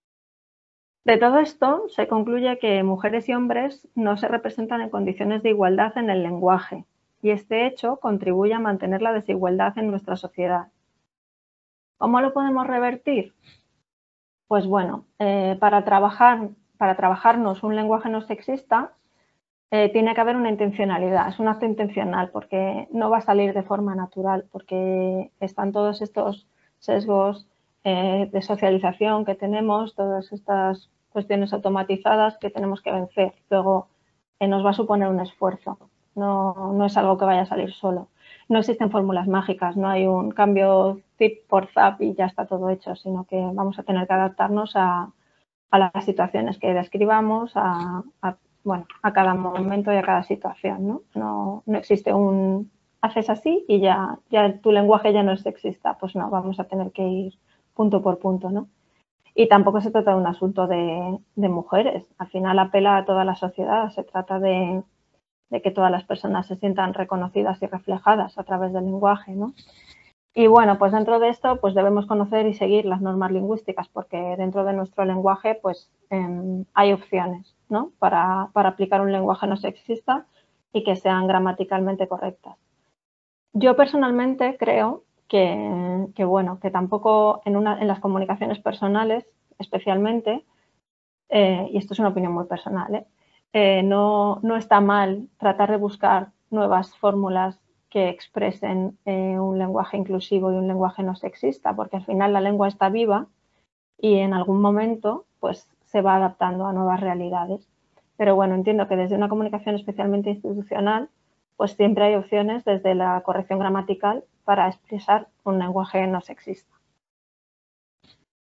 De todo esto se concluye que mujeres y hombres no se representan en condiciones de igualdad en el lenguaje y este hecho contribuye a mantener la desigualdad en nuestra sociedad. ¿Cómo lo podemos revertir? Pues bueno, eh, para, trabajar, para trabajarnos un lenguaje no sexista eh, tiene que haber una intencionalidad, es un acto intencional porque no va a salir de forma natural porque están todos estos sesgos eh, de socialización que tenemos, todas estas cuestiones automatizadas que tenemos que vencer. Luego eh, nos va a suponer un esfuerzo, no, no es algo que vaya a salir solo. No existen fórmulas mágicas, no hay un cambio zip por zap y ya está todo hecho, sino que vamos a tener que adaptarnos a, a las situaciones que describamos, a, a, bueno, a cada momento y a cada situación, ¿no? No, no existe un haces así y ya, ya tu lenguaje ya no es sexista, pues no, vamos a tener que ir punto por punto, ¿no? Y tampoco se trata de un asunto de, de mujeres, al final apela a toda la sociedad, se trata de, de que todas las personas se sientan reconocidas y reflejadas a través del lenguaje, ¿no? Y bueno, pues dentro de esto pues debemos conocer y seguir las normas lingüísticas porque dentro de nuestro lenguaje pues eh, hay opciones, ¿no? Para, para aplicar un lenguaje no sexista y que sean gramaticalmente correctas. Yo personalmente creo que, que bueno, que tampoco en, una, en las comunicaciones personales especialmente, eh, y esto es una opinión muy personal, ¿eh? Eh, no, no está mal tratar de buscar nuevas fórmulas que expresen eh, un lenguaje inclusivo y un lenguaje no sexista, porque al final la lengua está viva y en algún momento pues se va adaptando a nuevas realidades. Pero bueno, entiendo que desde una comunicación especialmente institucional, pues siempre hay opciones desde la corrección gramatical para expresar un lenguaje no sexista.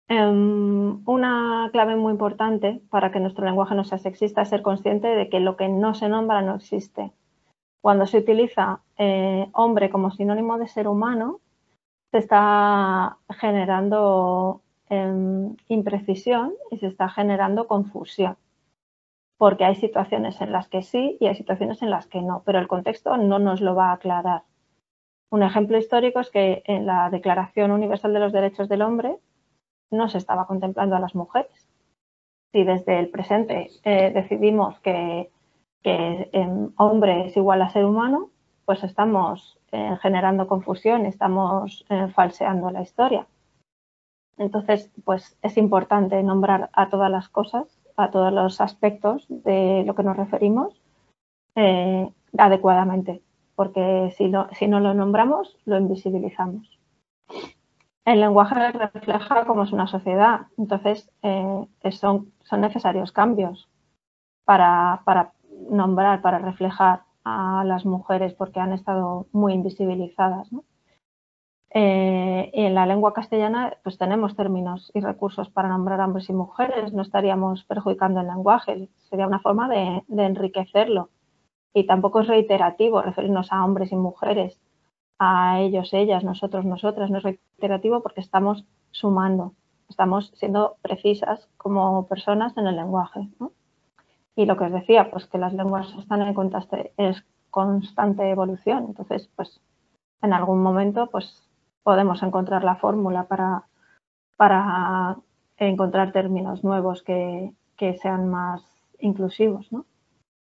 Um, una clave muy importante para que nuestro lenguaje no sea sexista es ser consciente de que lo que no se nombra no existe. Cuando se utiliza eh, hombre como sinónimo de ser humano, se está generando eh, imprecisión y se está generando confusión. Porque hay situaciones en las que sí y hay situaciones en las que no, pero el contexto no nos lo va a aclarar. Un ejemplo histórico es que en la Declaración Universal de los Derechos del Hombre no se estaba contemplando a las mujeres. Si desde el presente eh, decidimos que, que eh, hombre es igual a ser humano, pues estamos eh, generando confusión, estamos eh, falseando la historia. Entonces, pues es importante nombrar a todas las cosas, a todos los aspectos de lo que nos referimos eh, adecuadamente, porque si no, si no lo nombramos, lo invisibilizamos. El lenguaje refleja cómo es una sociedad, entonces eh, son, son necesarios cambios para, para nombrar, para reflejar a las mujeres porque han estado muy invisibilizadas, ¿no? Eh, y en la lengua castellana pues tenemos términos y recursos para nombrar a hombres y mujeres, no estaríamos perjudicando el lenguaje, sería una forma de, de enriquecerlo. Y tampoco es reiterativo referirnos a hombres y mujeres, a ellos, ellas, nosotros, nosotras, no es reiterativo porque estamos sumando, estamos siendo precisas como personas en el lenguaje, ¿no? Y lo que os decía, pues que las lenguas están en constante, es constante evolución, entonces pues en algún momento pues podemos encontrar la fórmula para, para encontrar términos nuevos que, que sean más inclusivos, ¿no?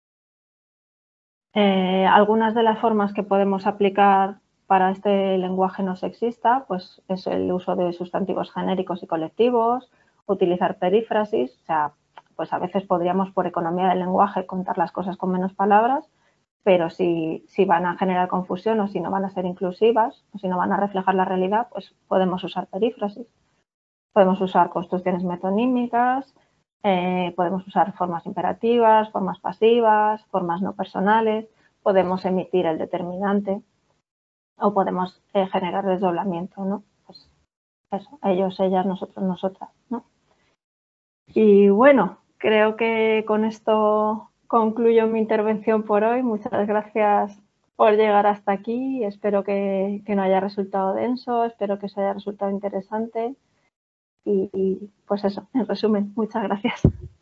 Eh, algunas de las formas que podemos aplicar para este lenguaje no sexista pues es el uso de sustantivos genéricos y colectivos, utilizar perífrasis, o sea, pues a veces podríamos por economía del lenguaje contar las cosas con menos palabras, pero si, si van a generar confusión o si no van a ser inclusivas o si no van a reflejar la realidad, pues podemos usar perífrasis. Podemos usar construcciones metonímicas, eh, podemos usar formas imperativas, formas pasivas, formas no personales, podemos emitir el determinante o podemos eh, generar desdoblamiento, ¿no? Pues eso, ellos, ellas, nosotros, nosotras, ¿no? Y bueno, creo que con esto concluyo mi intervención por hoy. Muchas gracias por llegar hasta aquí. Espero que, que no haya resultado denso, espero que os haya resultado interesante. Y, y pues eso, en resumen, muchas gracias.